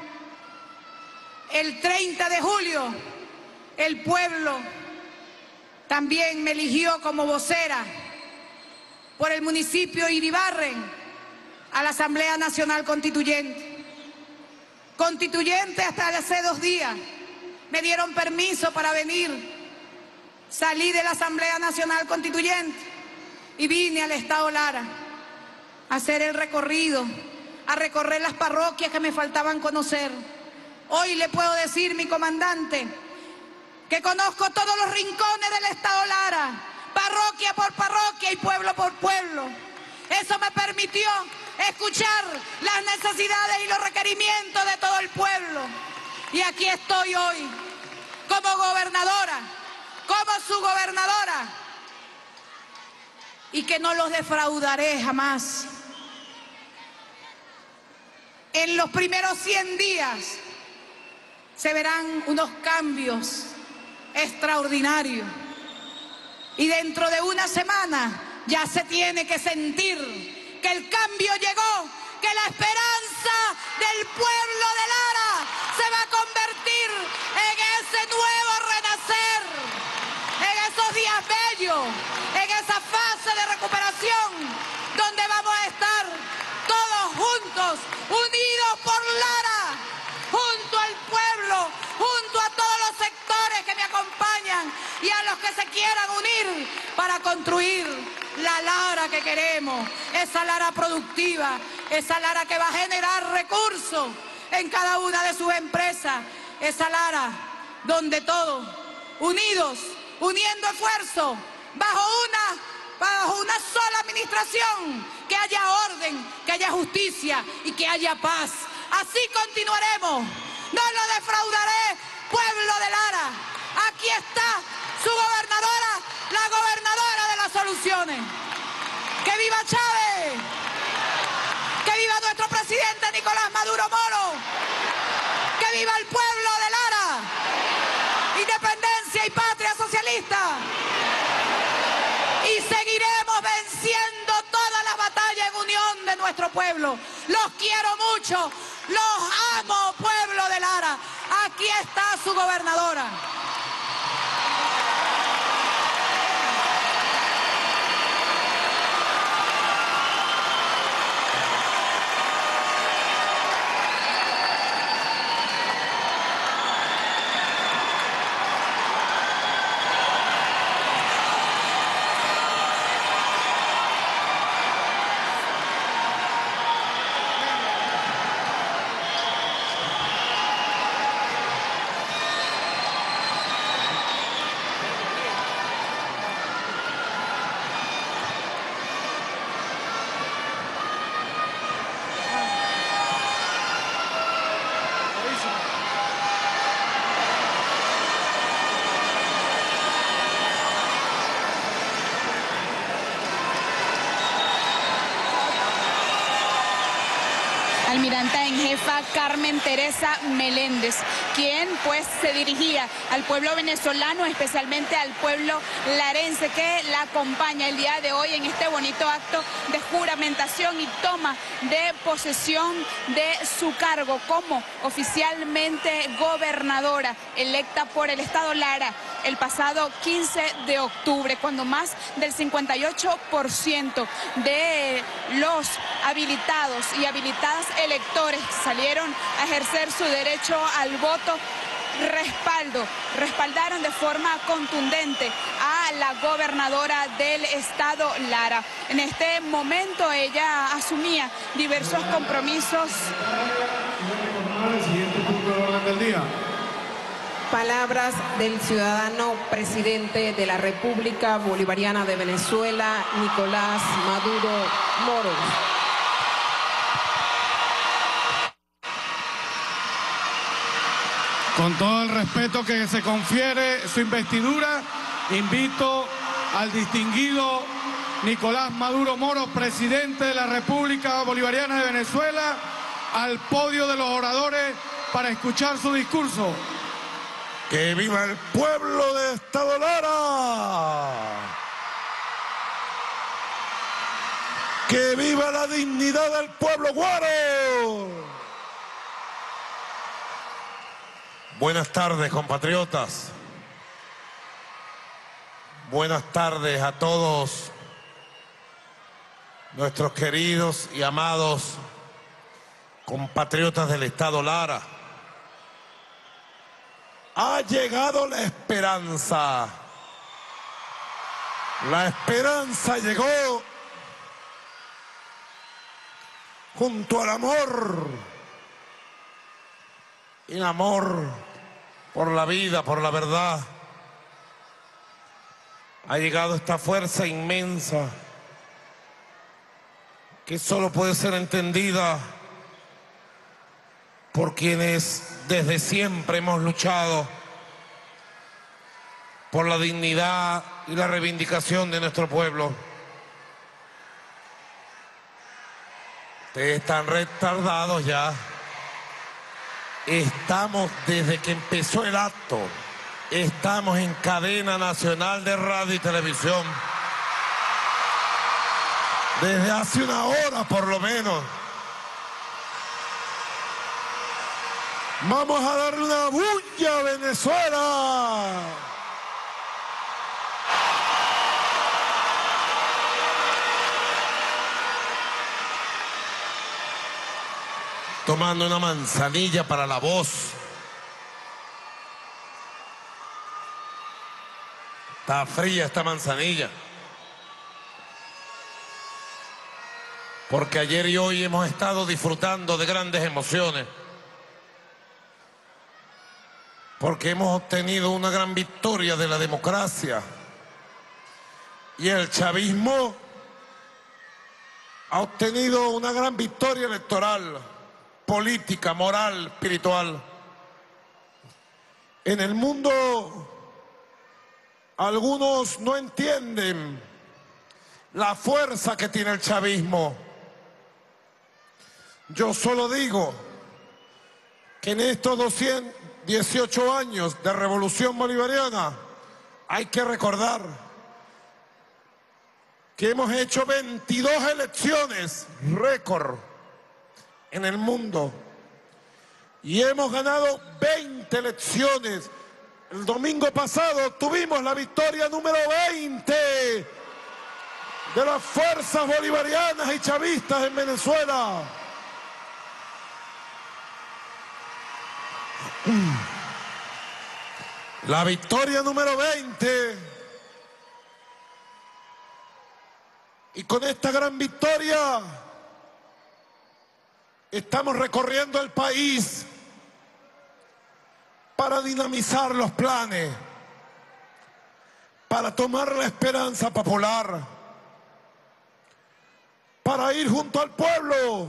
el 30 de julio, el pueblo también me eligió como vocera por el municipio Iribarren a la Asamblea Nacional Constituyente. Constituyente hasta hace 2 días. Me dieron permiso para venir. Salí de la Asamblea Nacional Constituyente y vine al Estado Lara a hacer el recorrido, a recorrer las parroquias que me faltaban conocer. Hoy le puedo decir, mi comandante, que conozco todos los rincones del Estado Lara, parroquia por parroquia y pueblo por pueblo. Eso me permitió escuchar las necesidades y los requerimientos de todo el pueblo. Y aquí estoy hoy, como gobernadora, como su gobernadora, y que no los defraudaré jamás. En los primeros 100 días se verán unos cambios extraordinarios. Y dentro de una semana ya se tiene que sentir que el cambio llegó, que la esperanza del pueblo de Lara se va a convertir en ese nuevo renacer, en esos días bellos, en esa fase de recuperación, donde vamos a estar todos juntos, unidos por Lara, junto al pueblo, junto a todos los sectores que me acompañan y a los que se quieran unir para construir la Lara que queremos, esa Lara productiva, esa Lara que va a generar recursos en cada una de sus empresas, esa Lara donde todos, unidos, uniendo esfuerzos, bajo una sola administración, que haya orden, que haya justicia y que haya paz. Así continuaremos, no lo defraudaré, pueblo de Lara. Aquí está su gobernadora, la gobernadora de las soluciones. ¡Que viva Chávez! ¡Que viva nuestro presidente Nicolás Maduro Moro! ¡Que viva el pueblo de Lara! ¡Independencia y patria socialista! Y seguiremos venciendo todas las batallas en unión de nuestro pueblo. Los quiero mucho, los amo, pueblo de Lara. Aquí está su gobernadora. Almiranta en jefa Carmen Teresa Meléndez, quien pues se dirigía al pueblo venezolano, especialmente al pueblo larense que la acompaña el día de hoy en este bonito acto de juramentación y toma de posesión de su cargo como oficialmente gobernadora electa por el Estado Lara el pasado 15 de octubre, cuando más del 58% de los habilitados y habilitadas electores salieron a ejercer su derecho al voto, respaldaron de forma contundente a la gobernadora del Estado Lara. En este momento ella asumía diversos compromisos. El siguiente punto de orden del día. Palabras del ciudadano presidente de la República Bolivariana de Venezuela, Nicolás Maduro Moros. Con todo el respeto que se confiere su investidura, invito al distinguido Nicolás Maduro Moros, presidente de la República Bolivariana de Venezuela, al podio de los oradores para escuchar su discurso. ¡Que viva el pueblo de Estado Lara! ¡Que viva la dignidad del pueblo guaro! Buenas tardes, compatriotas. Buenas tardes a todos nuestros queridos y amados compatriotas del Estado Lara. Ha llegado la esperanza. La esperanza llegó junto al amor. El amor por la vida, por la verdad. Ha llegado esta fuerza inmensa que solo puede ser entendida por quienes desde siempre hemos luchado por la dignidad y la reivindicación de nuestro pueblo. Ustedes están retardados ya. Estamos desde que empezó el acto. Estamos en cadena nacional de radio y televisión. Desde hace una hora por lo menos. Vamos a darle una bulla a Venezuela. Tomando una manzanilla para la voz. Está fría esta manzanilla. Porque ayer y hoy hemos estado disfrutando de grandes emociones. Porque hemos obtenido una gran victoria de la democracia. Y el chavismo ha obtenido una gran victoria electoral, política, moral, espiritual. En el mundo, algunos no entienden la fuerza que tiene el chavismo. Yo solo digo que en estos 218 años de revolución bolivariana hay que recordar que hemos hecho 22 elecciones récord en el mundo y hemos ganado 20 elecciones. El domingo pasado tuvimos la victoria número 20 de las fuerzas bolivarianas y chavistas en Venezuela. La victoria número 20. Y con esta gran victoria estamos recorriendo el país para dinamizar los planes, para tomar la esperanza popular, para ir junto al pueblo.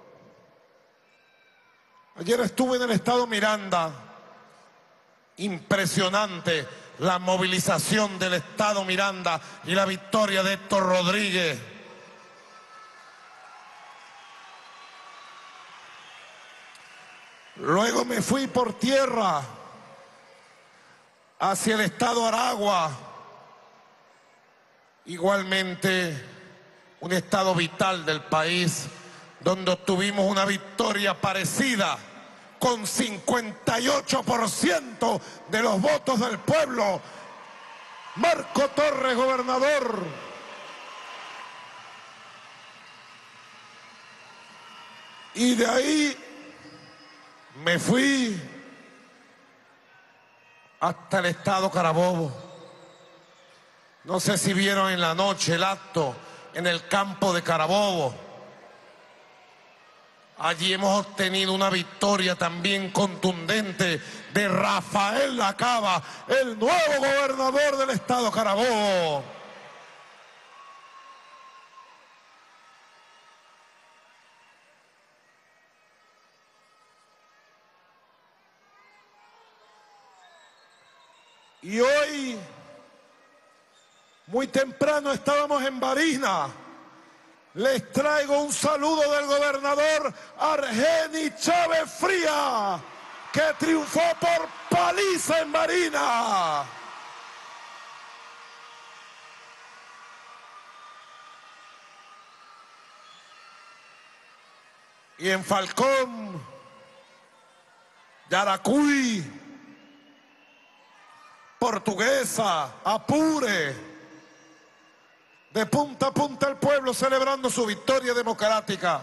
Ayer estuve en el estado Miranda. Impresionante la movilización del estado Miranda y la victoria de Héctor Rodríguez. Luego me fui por tierra hacia el estado Aragua, igualmente un estado vital del país, donde obtuvimos una victoria parecida, con 58% de los votos del pueblo. Marco Torres, gobernador. Y de ahí me fui hasta el estado Carabobo. No sé si vieron en la noche el acto en el campo de Carabobo. Allí hemos obtenido una victoria también contundente de Rafael Lacaba, el nuevo gobernador del estado Carabobo. Y hoy, muy temprano, estábamos en Barinas. Les traigo un saludo del gobernador Argeni Chávez Fría, que triunfó por paliza en Barinas. Y en Falcón, Yaracuy, Portuguesa, Apure, de punta a punta el pueblo celebrando su victoria democrática.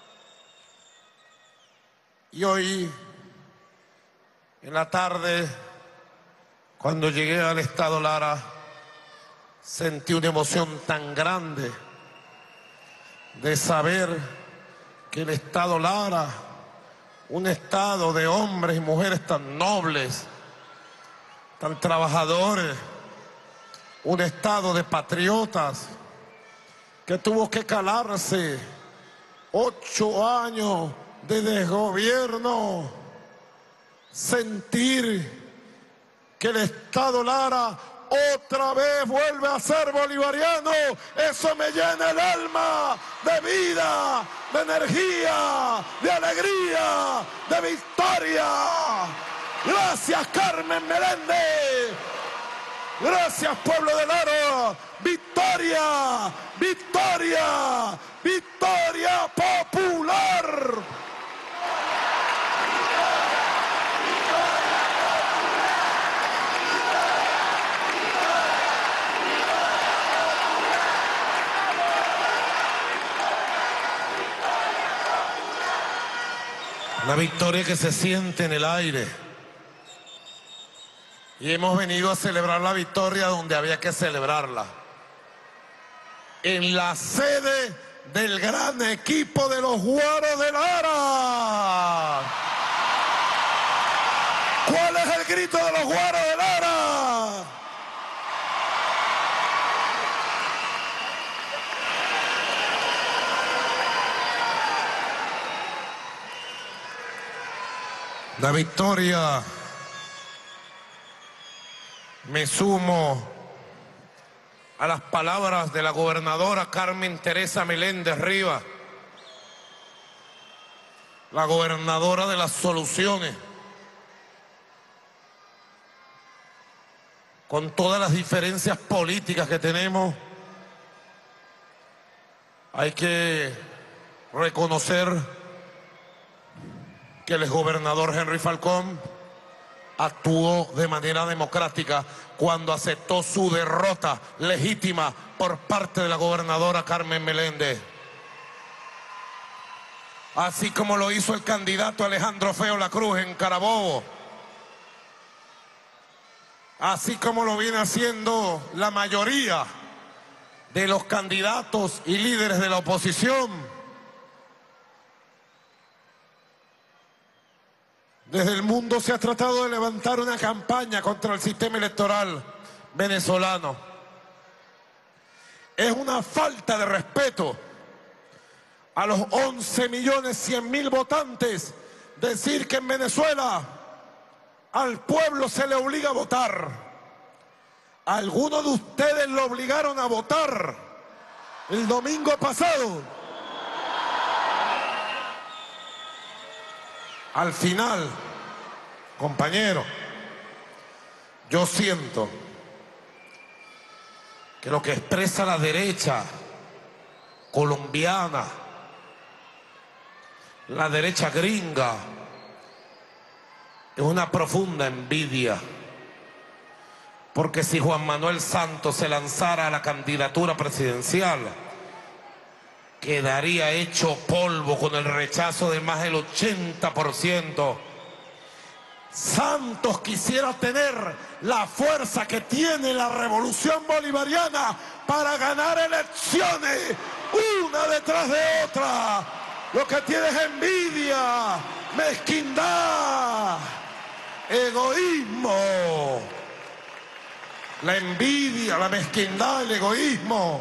Y hoy, en la tarde, cuando llegué al estado Lara, sentí una emoción tan grande de saber que el estado Lara, un estado de hombres y mujeres tan nobles, tan trabajadores, un estado de patriotas, que tuvo que calarse 8 años de desgobierno, sentir que el estado Lara otra vez vuelve a ser bolivariano. Eso me llena el alma de vida, de energía, de alegría, de victoria. Gracias, Carmen Meléndez. Gracias, pueblo de Lara. Victoria, victoria, victoria popular. Una victoria que se siente en el aire. Y hemos venido a celebrar la victoria donde había que celebrarla. En la sede del gran equipo de los Guaros de Lara. ¿Cuál es el grito de los Guaros de Lara? La victoria, me sumo a las palabras de la gobernadora Carmen Teresa Meléndez Rivas, la gobernadora de las soluciones. Con todas las diferencias políticas que tenemos, hay que reconocer que el exgobernador Henry Falcón actuó de manera democrática cuando aceptó su derrota legítima por parte de la gobernadora Carmen Meléndez. Así como lo hizo el candidato Alejandro Feo La Cruz en Carabobo. Así como lo viene haciendo la mayoría de los candidatos y líderes de la oposición. Desde el mundo se ha tratado de levantar una campaña contra el sistema electoral venezolano. Es una falta de respeto a los 11.100.000 votantes decir que en Venezuela al pueblo se le obliga a votar. Algunos de ustedes lo obligaron a votar el domingo pasado. Al final, compañero, yo siento que lo que expresa la derecha colombiana, la derecha gringa, es una profunda envidia. Porque si Juan Manuel Santos se lanzara a la candidatura presidencial, quedaría hecho polvo con el rechazo de más del 80%. Santos quisiera tener la fuerza que tiene la revolución bolivariana para ganar elecciones, una detrás de otra. Lo que tiene es envidia, mezquindad, egoísmo. La envidia, la mezquindad, el egoísmo.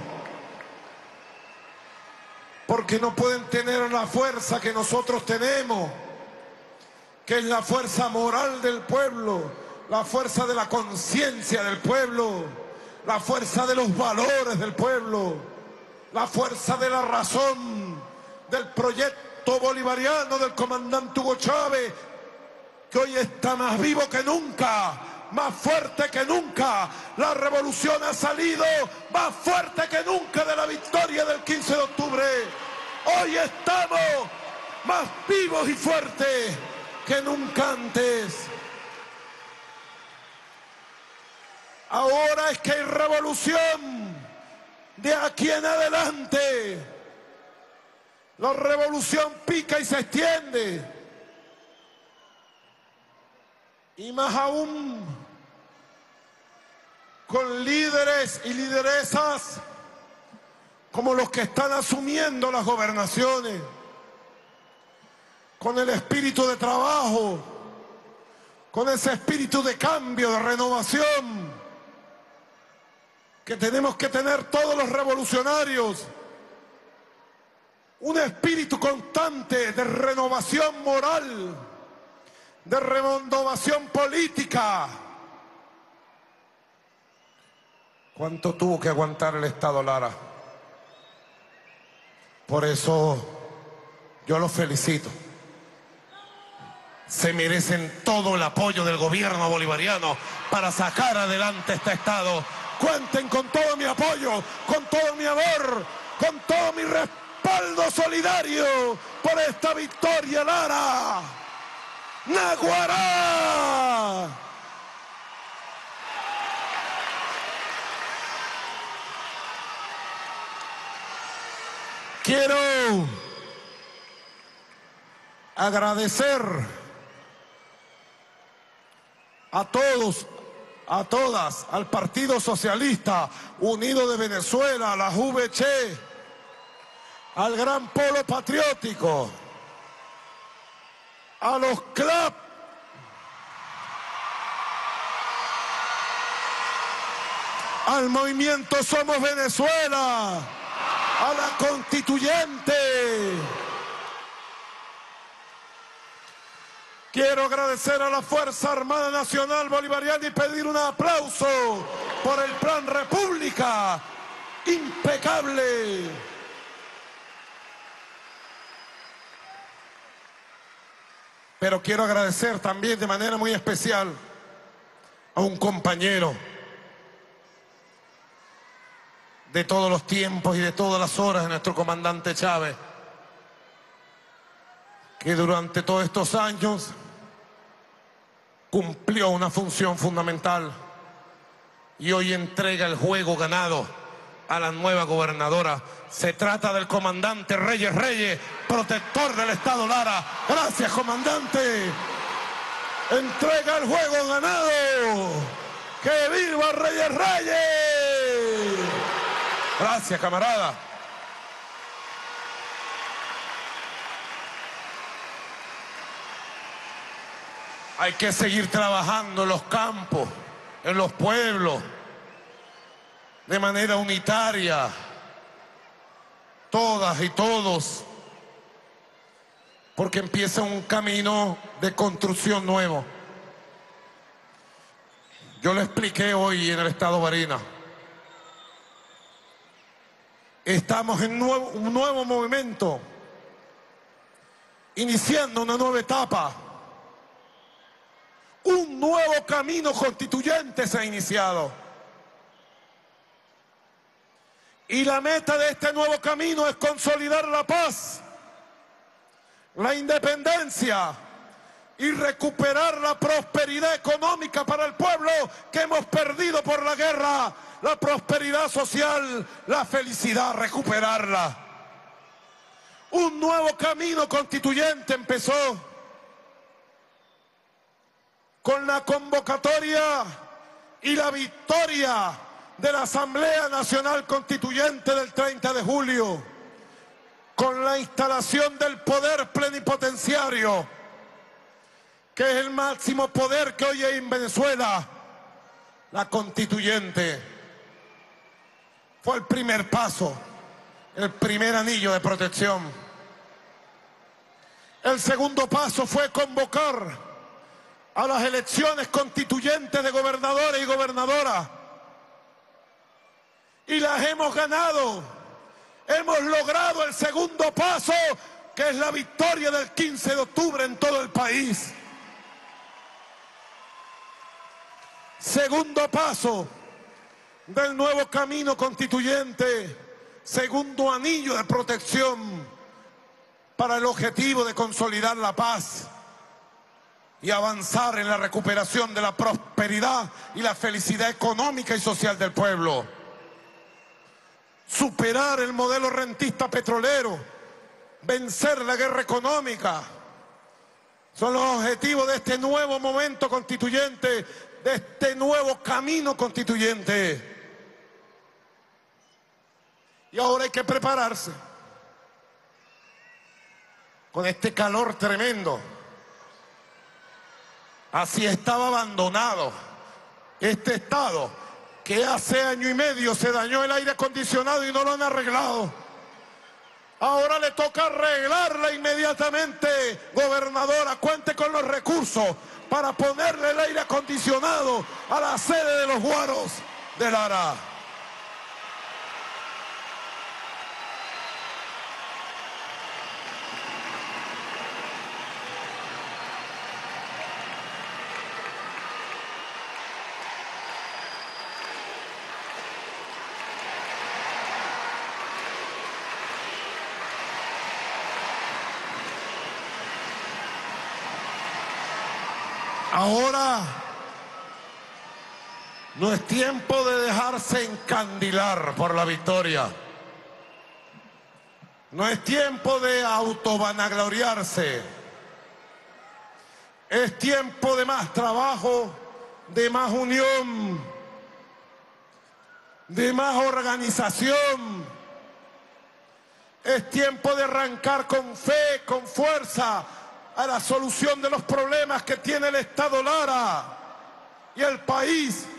Porque no pueden tener la fuerza que nosotros tenemos, que es la fuerza moral del pueblo, la fuerza de la conciencia del pueblo, la fuerza de los valores del pueblo, la fuerza de la razón del proyecto bolivariano del comandante Hugo Chávez, que hoy está más vivo que nunca, más fuerte que nunca. La revolución ha salido más fuerte que nunca de la victoria del 15 de octubre. Hoy estamos más vivos y fuertes que nunca antes. Ahora es que hay revolución de aquí en adelante. La revolución pica y se extiende. Y más aún con líderes y lideresas como los que están asumiendo las gobernaciones, con el espíritu de trabajo, con ese espíritu de cambio, de renovación, que tenemos que tener todos los revolucionarios, un espíritu constante de renovación moral, de renovación política. ¿Cuánto tuvo que aguantar el Estado Lara? Por eso yo los felicito. Se merecen todo el apoyo del gobierno bolivariano para sacar adelante este Estado. Cuenten con todo mi apoyo, con todo mi amor, con todo mi respaldo solidario por esta victoria, Lara. ¡Naguará! Quiero agradecer a todos, a todas, al Partido Socialista Unido de Venezuela, a la UVC, al Gran Polo Patriótico, a los CLAP, al Movimiento Somos Venezuela, a la Constituyente. Quiero agradecer a la Fuerza Armada Nacional Bolivariana y pedir un aplauso por el Plan República, impecable. Pero quiero agradecer también de manera muy especial a un compañero de todos los tiempos y de todas las horas de nuestro comandante Chávez, que durante todos estos años cumplió una función fundamental y hoy entrega el juego ganado a la nueva gobernadora. Se trata del comandante Reyes Reyes, protector del Estado Lara. Gracias, comandante. Entrega el juego ganado. ¡Que viva Reyes Reyes! Gracias, camarada. Hay que seguir trabajando en los campos, en los pueblos, de manera unitaria, todas y todos, porque empieza un camino de construcción nuevo. Yo lo expliqué hoy en el Estado Barinas. Estamos en un nuevo movimiento iniciando una nueva etapa. Un nuevo camino constituyente se ha iniciado. Y la meta de este nuevo camino es consolidar la paz, la independencia y recuperar la prosperidad económica para el pueblo que hemos perdido por la guerra, la prosperidad social, la felicidad, recuperarla. Un nuevo camino constituyente empezó con la convocatoria y la victoria de la Asamblea Nacional Constituyente del 30 de julio, con la instalación del poder plenipotenciario, que es el máximo poder que hoy hay en Venezuela, la constituyente. Fue el primer paso, el primer anillo de protección. El segundo paso fue convocar a las elecciones constituyentes de gobernadores y gobernadoras. Y las hemos ganado. Hemos logrado el segundo paso, que es la victoria del 15 de octubre en todo el país. Segundo paso del nuevo camino constituyente, segundo anillo de protección para el objetivo de consolidar la paz y avanzar en la recuperación de la prosperidad y la felicidad económica y social del pueblo. Superar el modelo rentista petrolero, vencer la guerra económica, son los objetivos de este nuevo momento constituyente, de este nuevo camino constituyente. Y ahora hay que prepararse. Con este calor tremendo, así estaba abandonado este estado, que hace año y medio se dañó el aire acondicionado y no lo han arreglado. Ahora le toca arreglarla inmediatamente, gobernadora. Cuente con los recursos para ponerle el aire acondicionado a la sede de los Guaros de Lara. Ahora no es tiempo de dejarse encandilar por la victoria. No es tiempo de autovanagloriarse. Es tiempo de más trabajo, de más unión, de más organización. Es tiempo de arrancar con fe, con fuerza, a la solución de los problemas que tiene el Estado Lara y el país.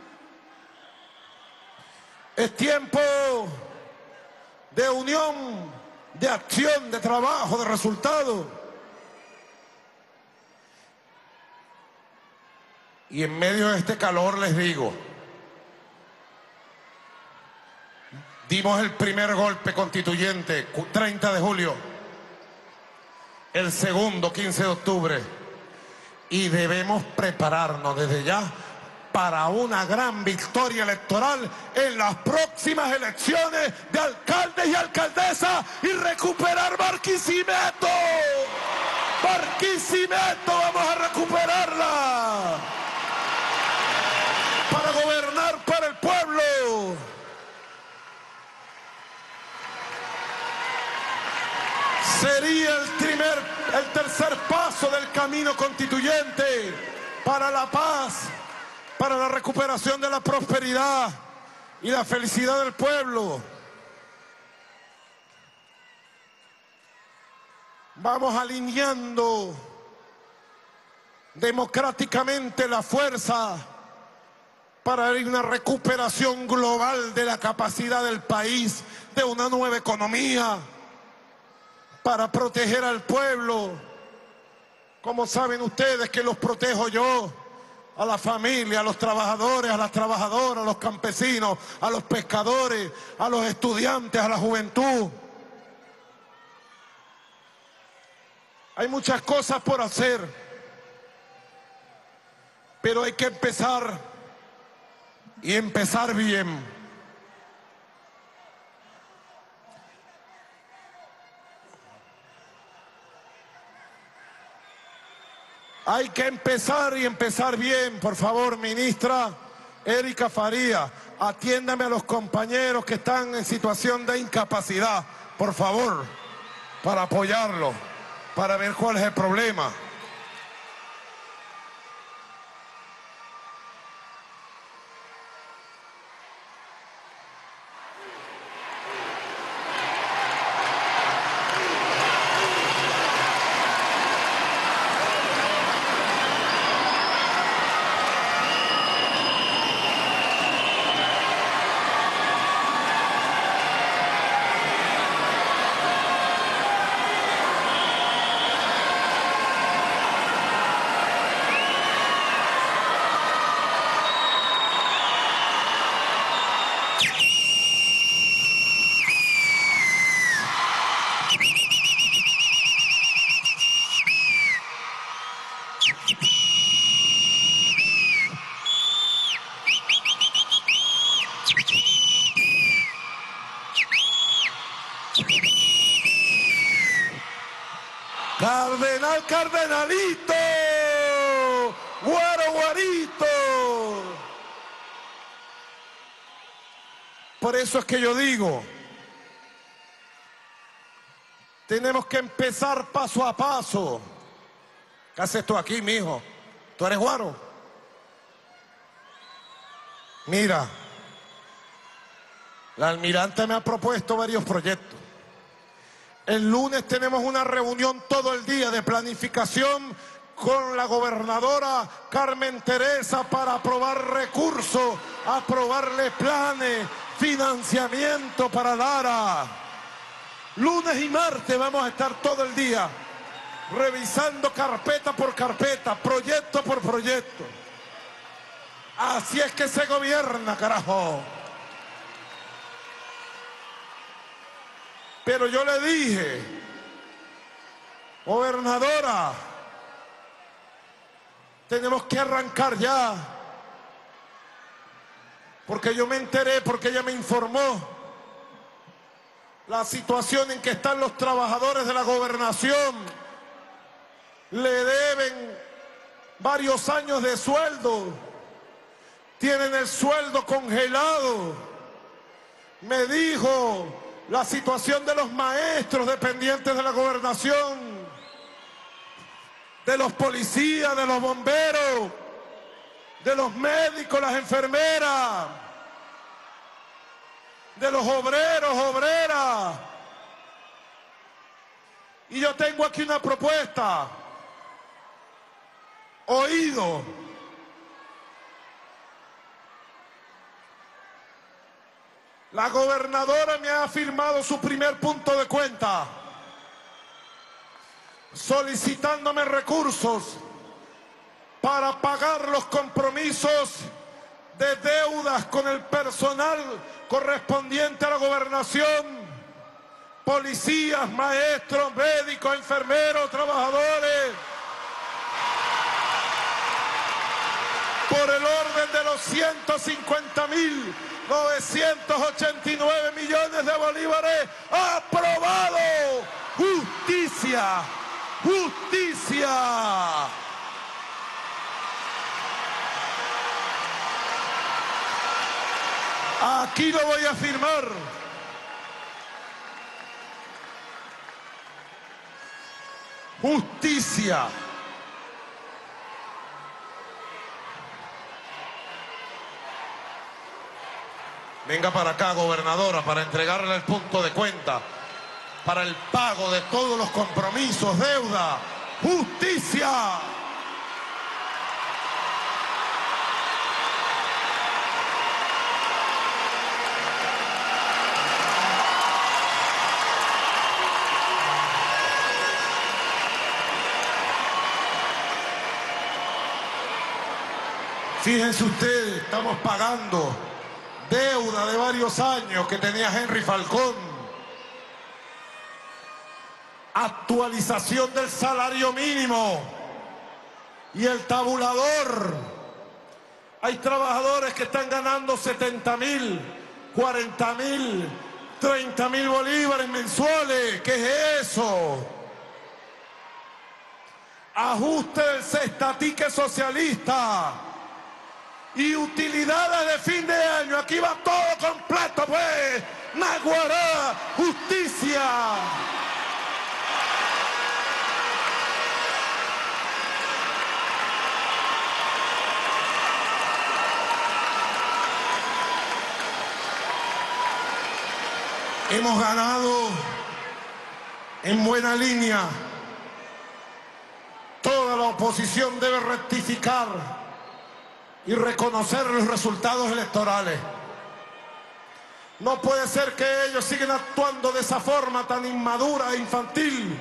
Es tiempo de unión, de acción, de trabajo, de resultado. Y en medio de este calor les digo, dimos el primer golpe constituyente, 30 de julio. El segundo, 15 de octubre, y debemos prepararnos desde ya para una gran victoria electoral en las próximas elecciones de alcaldes y alcaldesas y recuperar Barquisimeto. Barquisimeto, vamos a recuperarla para gobernar para el pueblo. Sería el tercer paso del camino constituyente para la paz, para la recuperación de la prosperidad y la felicidad del pueblo. Vamos alineando democráticamente la fuerza para una recuperación global de la capacidad del país, de una nueva economía, para proteger al pueblo. Como saben ustedes que los protejo yo, a la familia, a los trabajadores, a las trabajadoras, a los campesinos, a los pescadores, a los estudiantes, a la juventud. Hay muchas cosas por hacer, pero hay que empezar y empezar bien. Hay que empezar y empezar bien. Por favor, ministra Erika Faría, atiéndame a los compañeros que están en situación de incapacidad, por favor, para apoyarlos, para ver cuál es el problema. Cardenal, cardenalito, guaro, guarito. Por eso es que yo digo, tenemos que empezar paso a paso. ¿Qué haces tú aquí, mijo? ¿Tú eres guaro? Mira, la almirante me ha propuesto varios proyectos. El lunes tenemos una reunión todo el día de planificación con la gobernadora Carmen Teresa para aprobar recursos, aprobarle planes, financiamiento para Lara. Lunes y martes vamos a estar todo el día revisando carpeta por carpeta, proyecto por proyecto. Así es que se gobierna, carajo. Pero yo le dije, gobernadora, tenemos que arrancar ya. Porque yo me enteré, porque ella me informó la situación en que están los trabajadores de la gobernación. Le deben varios años de sueldo. Tienen el sueldo congelado. Me dijo la situación de los maestros dependientes de la gobernación, de los policías, de los bomberos, de los médicos, las enfermeras, de los obreros, obreras. Y yo tengo aquí una propuesta. Oído. La gobernadora me ha firmado su primer punto de cuenta, solicitándome recursos para pagar los compromisos de deudas con el personal correspondiente a la gobernación, policías, maestros, médicos, enfermeros, trabajadores, por el orden de los 150.989 millones de bolívares. ¡Aprobado! ¡Justicia! ¡Justicia! Aquí lo voy a firmar. Justicia. Venga para acá, gobernadora, para entregarle el punto de cuenta, para el pago de todos los compromisos, deuda. ¡Justicia! Fíjense ustedes, estamos pagando deuda de varios años que tenía Henry Falcón. actualización del salario mínimo y el tabulador. Hay trabajadores que están ganando 70.000, 40.000, 30.000 bolívares mensuales. ¿Qué es eso? Ajuste del cestatique socialista y utilidades de fin de año. Aquí va todo completo, pues. Naguará, justicia. Hemos ganado en buena línea. Toda la oposición debe rectificar y reconocer los resultados electorales. No puede ser que ellos sigan actuando de esa forma tan inmadura e infantil.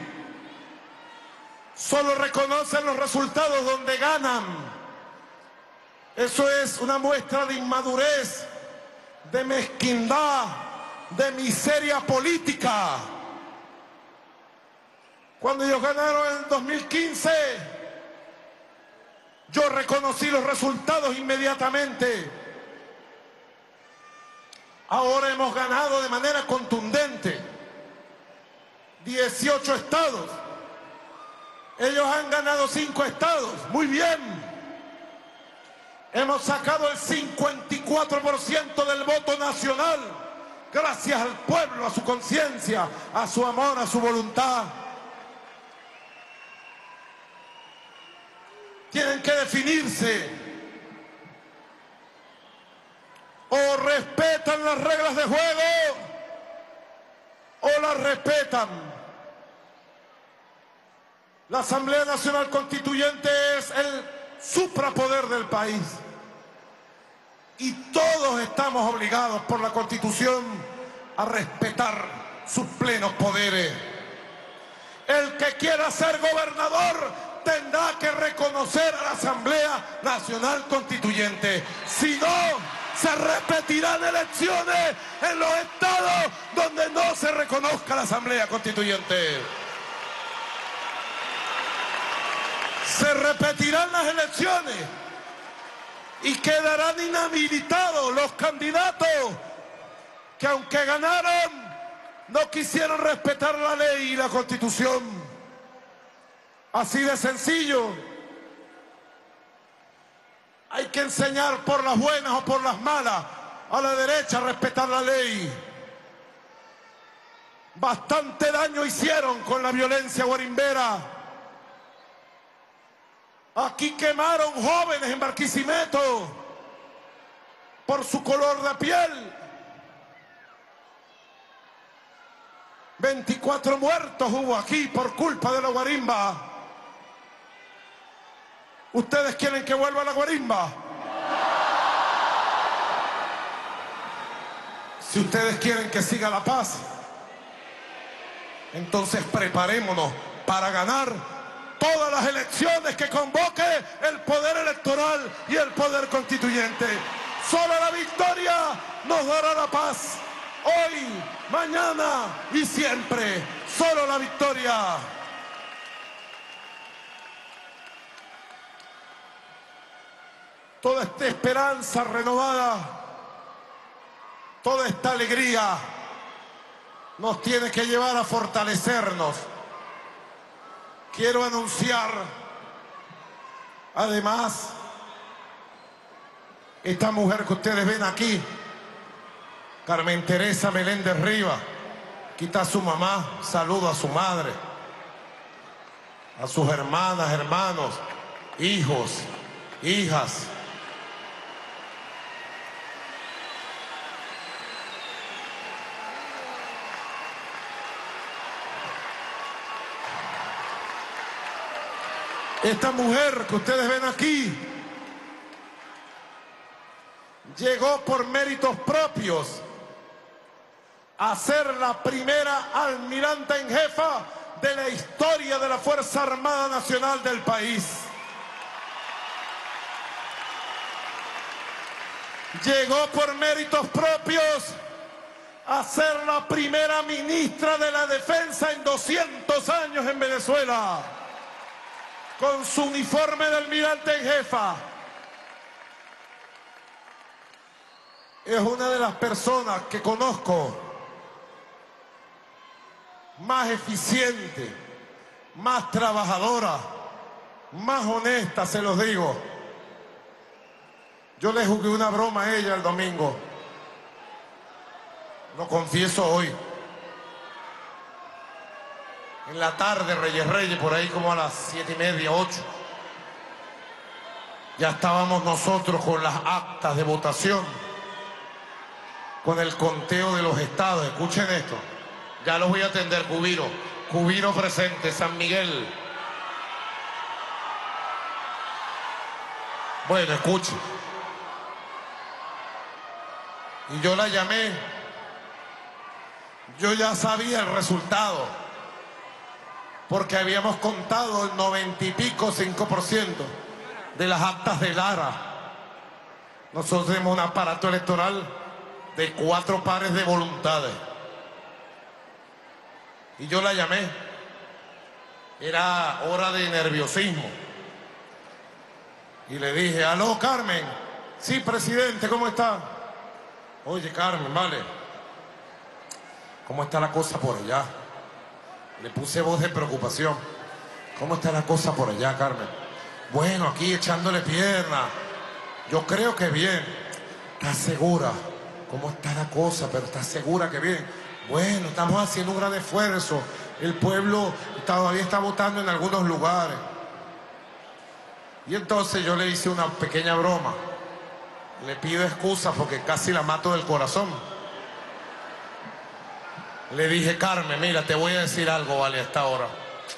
Solo reconocen los resultados donde ganan. Eso es una muestra de inmadurez, de mezquindad, de miseria política. Cuando ellos ganaron en el 2015, yo reconocí los resultados inmediatamente. Ahora hemos ganado de manera contundente 18 estados. Ellos han ganado 5 estados. Muy bien. Hemos sacado el 54% del voto nacional. Gracias al pueblo, a su conciencia, a su amor, a su voluntad. Tienen que definirse. O respetan las reglas de juego o las respetan. La Asamblea Nacional Constituyente es el suprapoder del país. Y todos estamos obligados por la Constitución a respetar sus plenos poderes. El que quiera ser gobernador tendrá que reconocer a la Asamblea Nacional Constituyente. Si no, se repetirán elecciones en los estados donde no se reconozca la Asamblea Constituyente. Se repetirán las elecciones y quedarán inhabilitados los candidatos que, aunque ganaron, no quisieron respetar la ley y la Constitución. Así de sencillo. Hay que enseñar por las buenas o por las malas a la derecha a respetar la ley. Bastante daño hicieron con la violencia guarimbera. Aquí quemaron jóvenes en Barquisimeto por su color de piel. 24 muertos hubo aquí por culpa de la guarimba. ¿Ustedes quieren que vuelva la guarimba? Si ustedes quieren que siga la paz, entonces preparémonos para ganar todas las elecciones que convoque el poder electoral y el poder constituyente. Solo la victoria nos dará la paz. Hoy, mañana y siempre. Solo la victoria. Toda esta esperanza renovada, toda esta alegría nos tiene que llevar a fortalecernos. Quiero anunciar, además, esta mujer que ustedes ven aquí, Carmen Teresa Meléndez Riva. Aquí está su mamá, saludo a su madre, a sus hermanas, hermanos, hijos, hijas. Esta mujer que ustedes ven aquí llegó por méritos propios a ser la primera almiranta en jefa de la historia de la Fuerza Armada Nacional del país. Llegó por méritos propios a ser la primera ministra de la Defensa en 200 22 años en Venezuela, con su uniforme de almirante en jefa. Es una de las personas que conozco más eficiente, más trabajadora, más honesta, se los digo. Yo le jugué una broma a ella el domingo. Lo confieso hoy. En la tarde, Reyes, por ahí como a las 7:30, 8. Ya estábamos nosotros con las actas de votación, con el conteo de los estados. Escuchen esto. Ya los voy a atender, Cubiro. Cubiro presente, San Miguel. Bueno, escuchen. Y yo la llamé. Yo ya sabía el resultado, porque habíamos contado el 90 y pico, 5% de las actas de Lara. Nosotros tenemos un aparato electoral de 4 pares de voluntades. Y yo la llamé. Era hora de nerviosismo. Y le dije, aló, Carmen. Sí, presidente, ¿cómo está? Oye, Carmen, vale. ¿Cómo está la cosa por allá? Le puse voz de preocupación. ¿Cómo está la cosa por allá, Carmen? Bueno, aquí echándole pierna. Yo creo que bien. ¿Estás segura? ¿Cómo está la cosa? Pero ¿estás segura que bien? Bueno, estamos haciendo un gran esfuerzo. El pueblo todavía está votando en algunos lugares. Y entonces yo le hice una pequeña broma. Le pido excusas porque casi la mato del corazón. Le dije, Carmen, mira, te voy a decir algo, vale, a esta hora.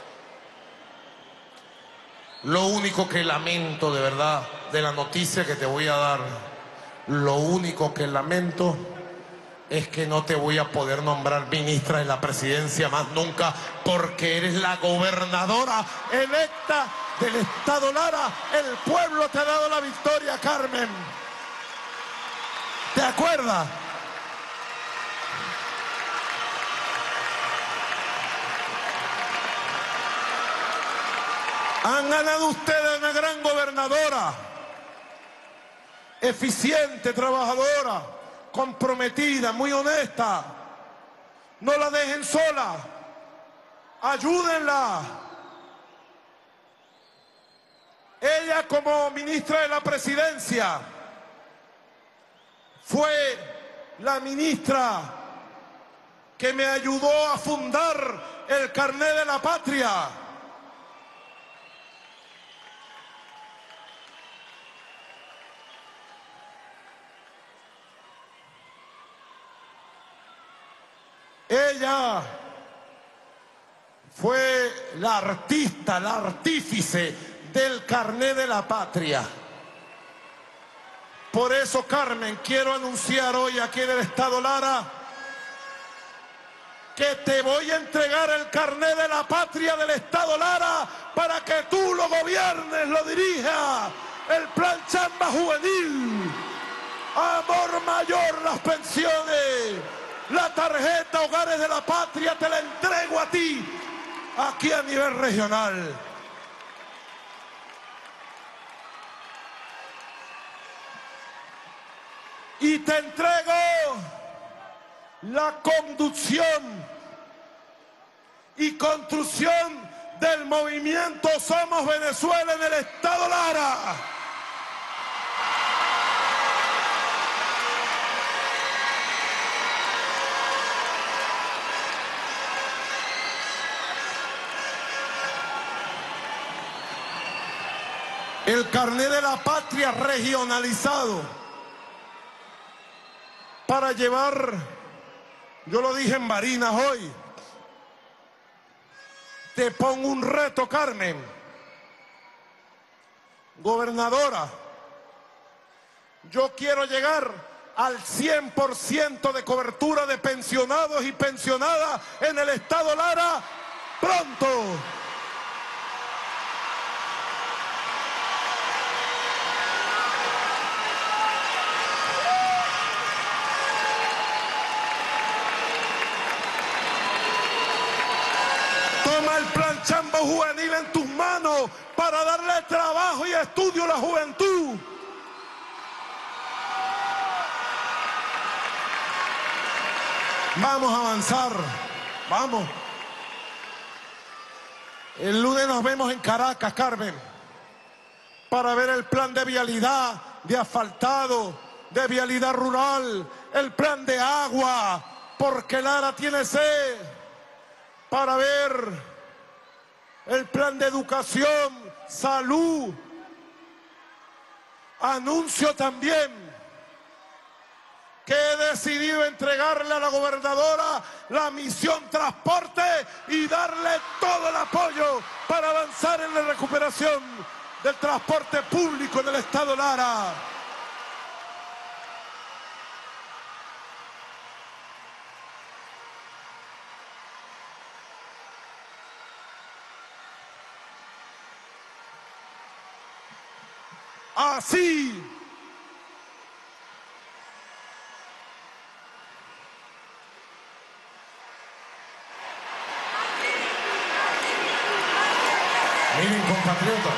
Lo único que lamento, de verdad, de la noticia que te voy a dar, lo único que lamento es que no te voy a poder nombrar ministra de la presidencia más nunca, porque eres la gobernadora electa del estado Lara. El pueblo te ha dado la victoria, Carmen. ¿Te acuerdas? Han ganado ustedes una gran gobernadora, eficiente, trabajadora, comprometida, muy honesta. No la dejen sola, ayúdenla. Ella, como ministra de la presidencia, fue la ministra que me ayudó a fundar el Carnet de la Patria. Ella fue la artista, la artífice del Carnet de la Patria. Por eso, Carmen, quiero anunciar hoy aquí en el estado Lara que te voy a entregar el Carnet de la Patria del estado Lara para que tú lo gobiernes, lo dirijas. El plan Chamba Juvenil, Amor Mayor, las pensiones, la tarjeta Hogares de la Patria, te la entrego a ti, aquí a nivel regional. Y te entrego la conducción y construcción del movimiento Somos Venezuela en el estado Lara. El Carnet de la Patria regionalizado para llevar, yo lo dije en Barinas hoy, te pongo un reto, Carmen, gobernadora, yo quiero llegar al 100% de cobertura de pensionados y pensionadas en el estado Lara pronto. Toma juvenil en tus manos para darle trabajo y estudio a la juventud. Vamos a avanzar, vamos. El lunes nos vemos en Caracas, Carmen, para ver el plan de vialidad, de asfaltado, de vialidad rural, el plan de agua, porque Lara tiene sed, para ver el plan de educación, salud. Anuncio también que he decidido entregarle a la gobernadora la misión transporte y darle todo el apoyo para avanzar en la recuperación del transporte público en el estado Lara. Así. Miren, compatriotas,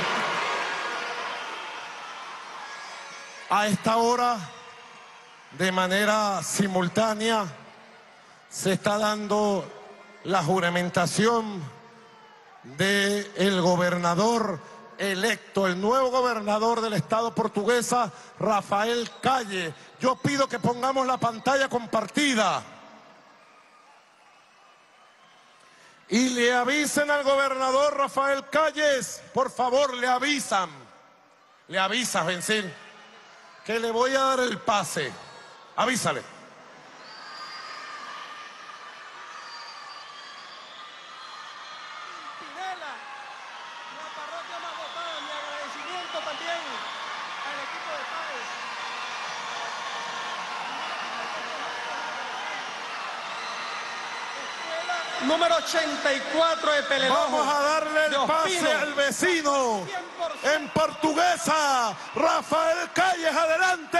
a esta hora, de manera simultánea, se está dando la juramentación del gobernador electo, el nuevo gobernador del estado portuguesa, Rafael Calle. Yo pido que pongamos la pantalla compartida y le avisen al gobernador Rafael Calles, por favor, le avisas, Vencil, que le voy a dar el pase. Avísale. Número 84 de Pelelojo. Vamos a darle el pase al vecino en Portuguesa, Rafael Calles, adelante.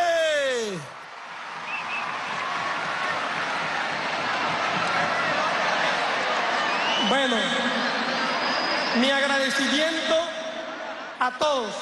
Bueno, mi agradecimiento a todos,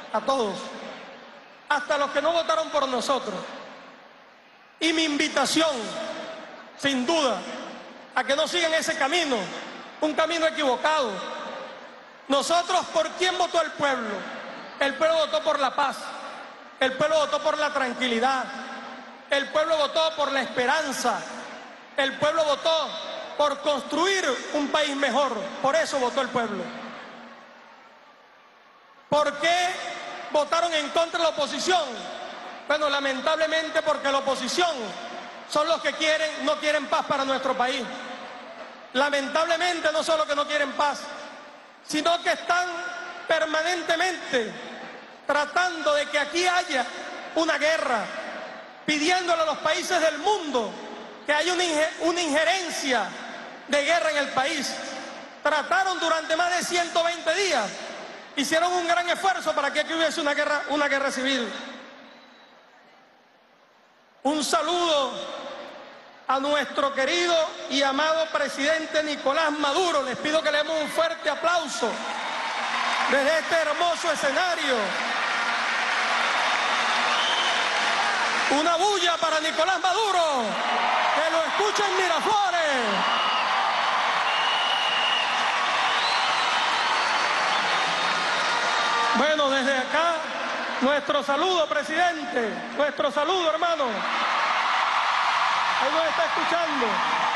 hasta los que no votaron por nosotros. Y mi invitación, sin duda, a que no sigan ese camino, un camino equivocado. Nosotros, ¿por quién votó el pueblo? El pueblo votó por la paz, el pueblo votó por la tranquilidad, el pueblo votó por la esperanza, el pueblo votó por construir un país mejor. Por eso votó el pueblo. ¿Por qué votaron en contra de la oposición? Bueno, lamentablemente porque la oposición son los que no quieren paz para nuestro país. Lamentablemente no solo que no quieren paz, sino que están permanentemente tratando de que aquí haya una guerra, pidiéndole a los países del mundo que haya una injerencia de guerra en el país. Trataron durante más de 120 días, hicieron un gran esfuerzo para que aquí hubiese una guerra civil. Un saludo a nuestro querido y amado presidente Nicolás Maduro. Les pido que le demos un fuerte aplauso desde este hermoso escenario. Una bulla para Nicolás Maduro, que lo escuchen Miraflores. Bueno, desde acá, nuestro saludo, presidente, nuestro saludo, hermano. Ahí nos está escuchando.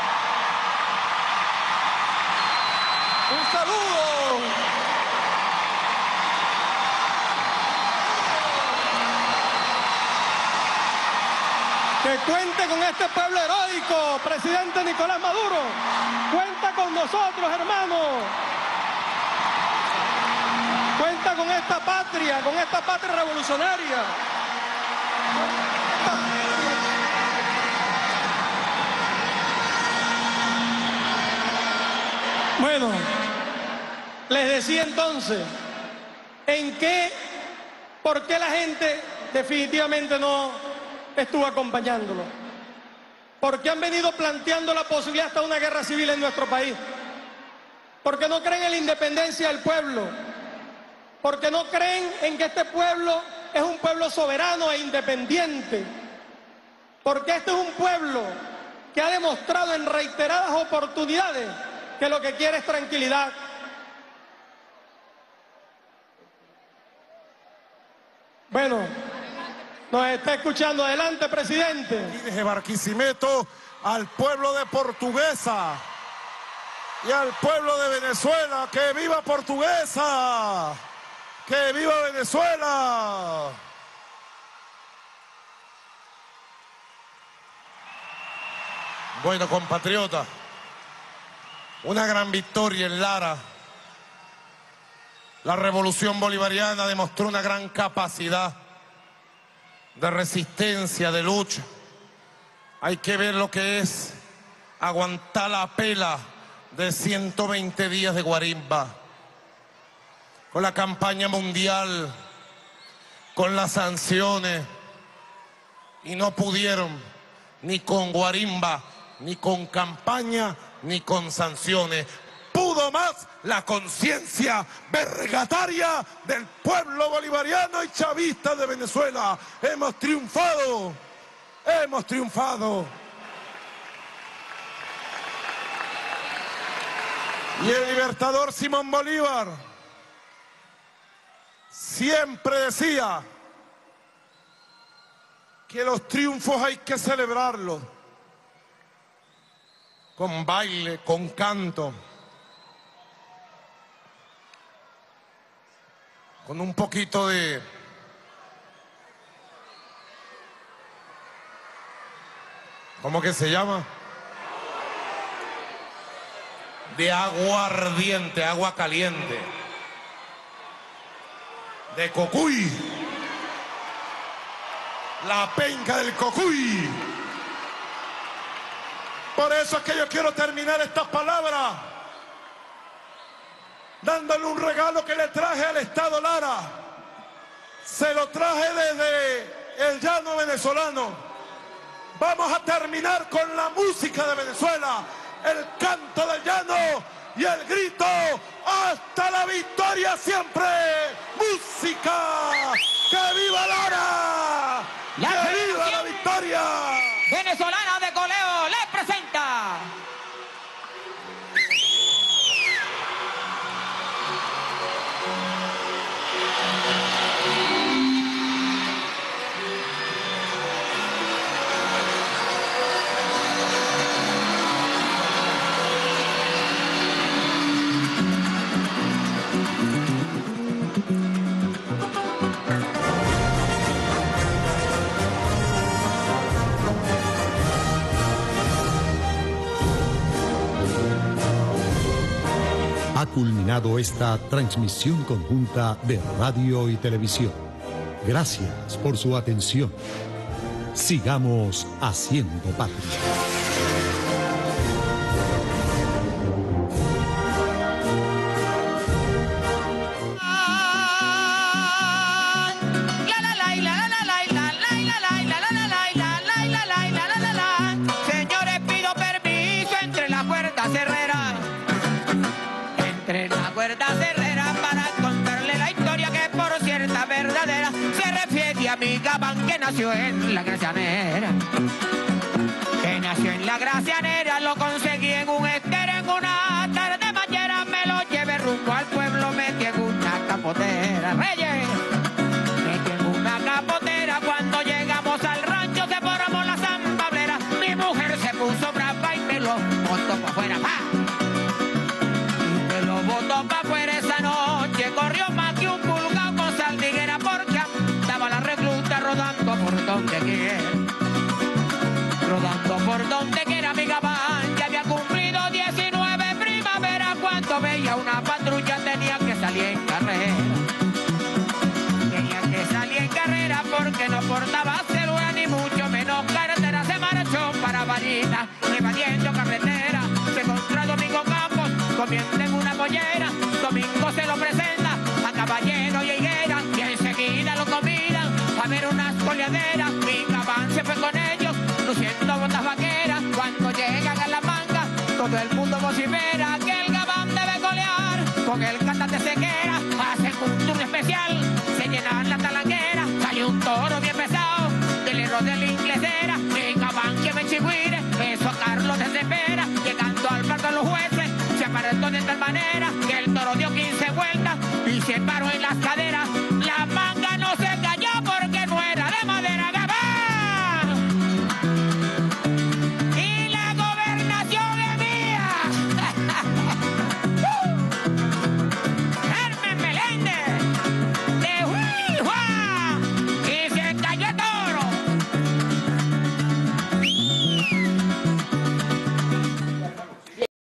Un saludo. Que cuente con este pueblo heroico, presidente Nicolás Maduro. Cuenta con nosotros, hermano. Cuenta con esta patria revolucionaria. Bueno, les decía entonces, ¿por qué la gente definitivamente no estuvo acompañándolo? ¿Por qué han venido planteando la posibilidad hasta de una guerra civil en nuestro país? porque no creen en la independencia del pueblo, porque no creen en que este pueblo es un pueblo soberano e independiente, porque este es un pueblo que ha demostrado en reiteradas oportunidades que lo que quiere es tranquilidad. Bueno, nos está escuchando. Adelante, presidente. Y desde Barquisimeto al pueblo de Portuguesa y al pueblo de Venezuela. ¡Que viva Portuguesa! ¡Que viva Venezuela! Bueno, compatriotas, una gran victoria en Lara. La revolución bolivariana demostró una gran capacidad de resistencia, de lucha. Hay que ver lo que es aguantar la pela de 120 días de guarimba, con la campaña mundial, con las sanciones, y no pudieron ni con guarimba, ni con campaña, ni con sanciones. Pudo más la conciencia vergataria del pueblo bolivariano y chavista de Venezuela. Hemos triunfado, hemos triunfado. Y el libertador Simón Bolívar siempre decía que los triunfos hay que celebrarlos con baile, con canto, con un poquito de ¿cómo que se llama? De agua ardiente, agua caliente, de cocuy, la penca del cocuy. Por eso es que yo quiero terminar estas palabras dándole un regalo que le traje al Estado Lara. Se lo traje desde el llano venezolano. Vamos a terminar con la música de Venezuela, el canto del llano y el grito hasta la victoria siempre. ¡Música! ¡Que viva Lara! ¡Que viva la victoria! Venezolana de Coleo les presenta. Ha culminado esta transmisión conjunta de radio y televisión. Gracias por su atención. Sigamos haciendo patria. Señores, pido permiso entre las puertas cerreras. Entre las puertas cerreras para contarle la historia que por cierta verdadera se refiere a mi Gabán que nació en la Gracianera. Que nació en la Gracianera, lo conseguí en un estero en una tarde mañana, me lo llevé rumbo al pueblo, metí en una capotera. Reyes, metí en una capotera, cuando llegamos al rancho se formó la zambablera, mi mujer se puso brava y me lo botó para afuera. ¡Ah! Botó pa' afuera esa noche, corrió más que un pulgado con saldiguera porque andaba la recluta rodando por donde quiera. Rodando por donde quiera mi Gabán, ya había cumplido 19 primaveras. Cuando veía una patrulla tenía que salir en carrera. Tenía que salir en carrera porque no portaba célula ni mucho menos carretera. Se marchó para Varina, evadiendo carretera. Se encontró a Domingo Campos comiendo en una pollera. Domingo se lo presenta a Caballero y Higuera y enseguida lo combinan a ver unas coleaderas. Mi Gabán se fue con ellos luciendo botas vaqueras. Cuando llegan a la manga todo el mundo vocifera que el Gabán debe colear. en las cadenas.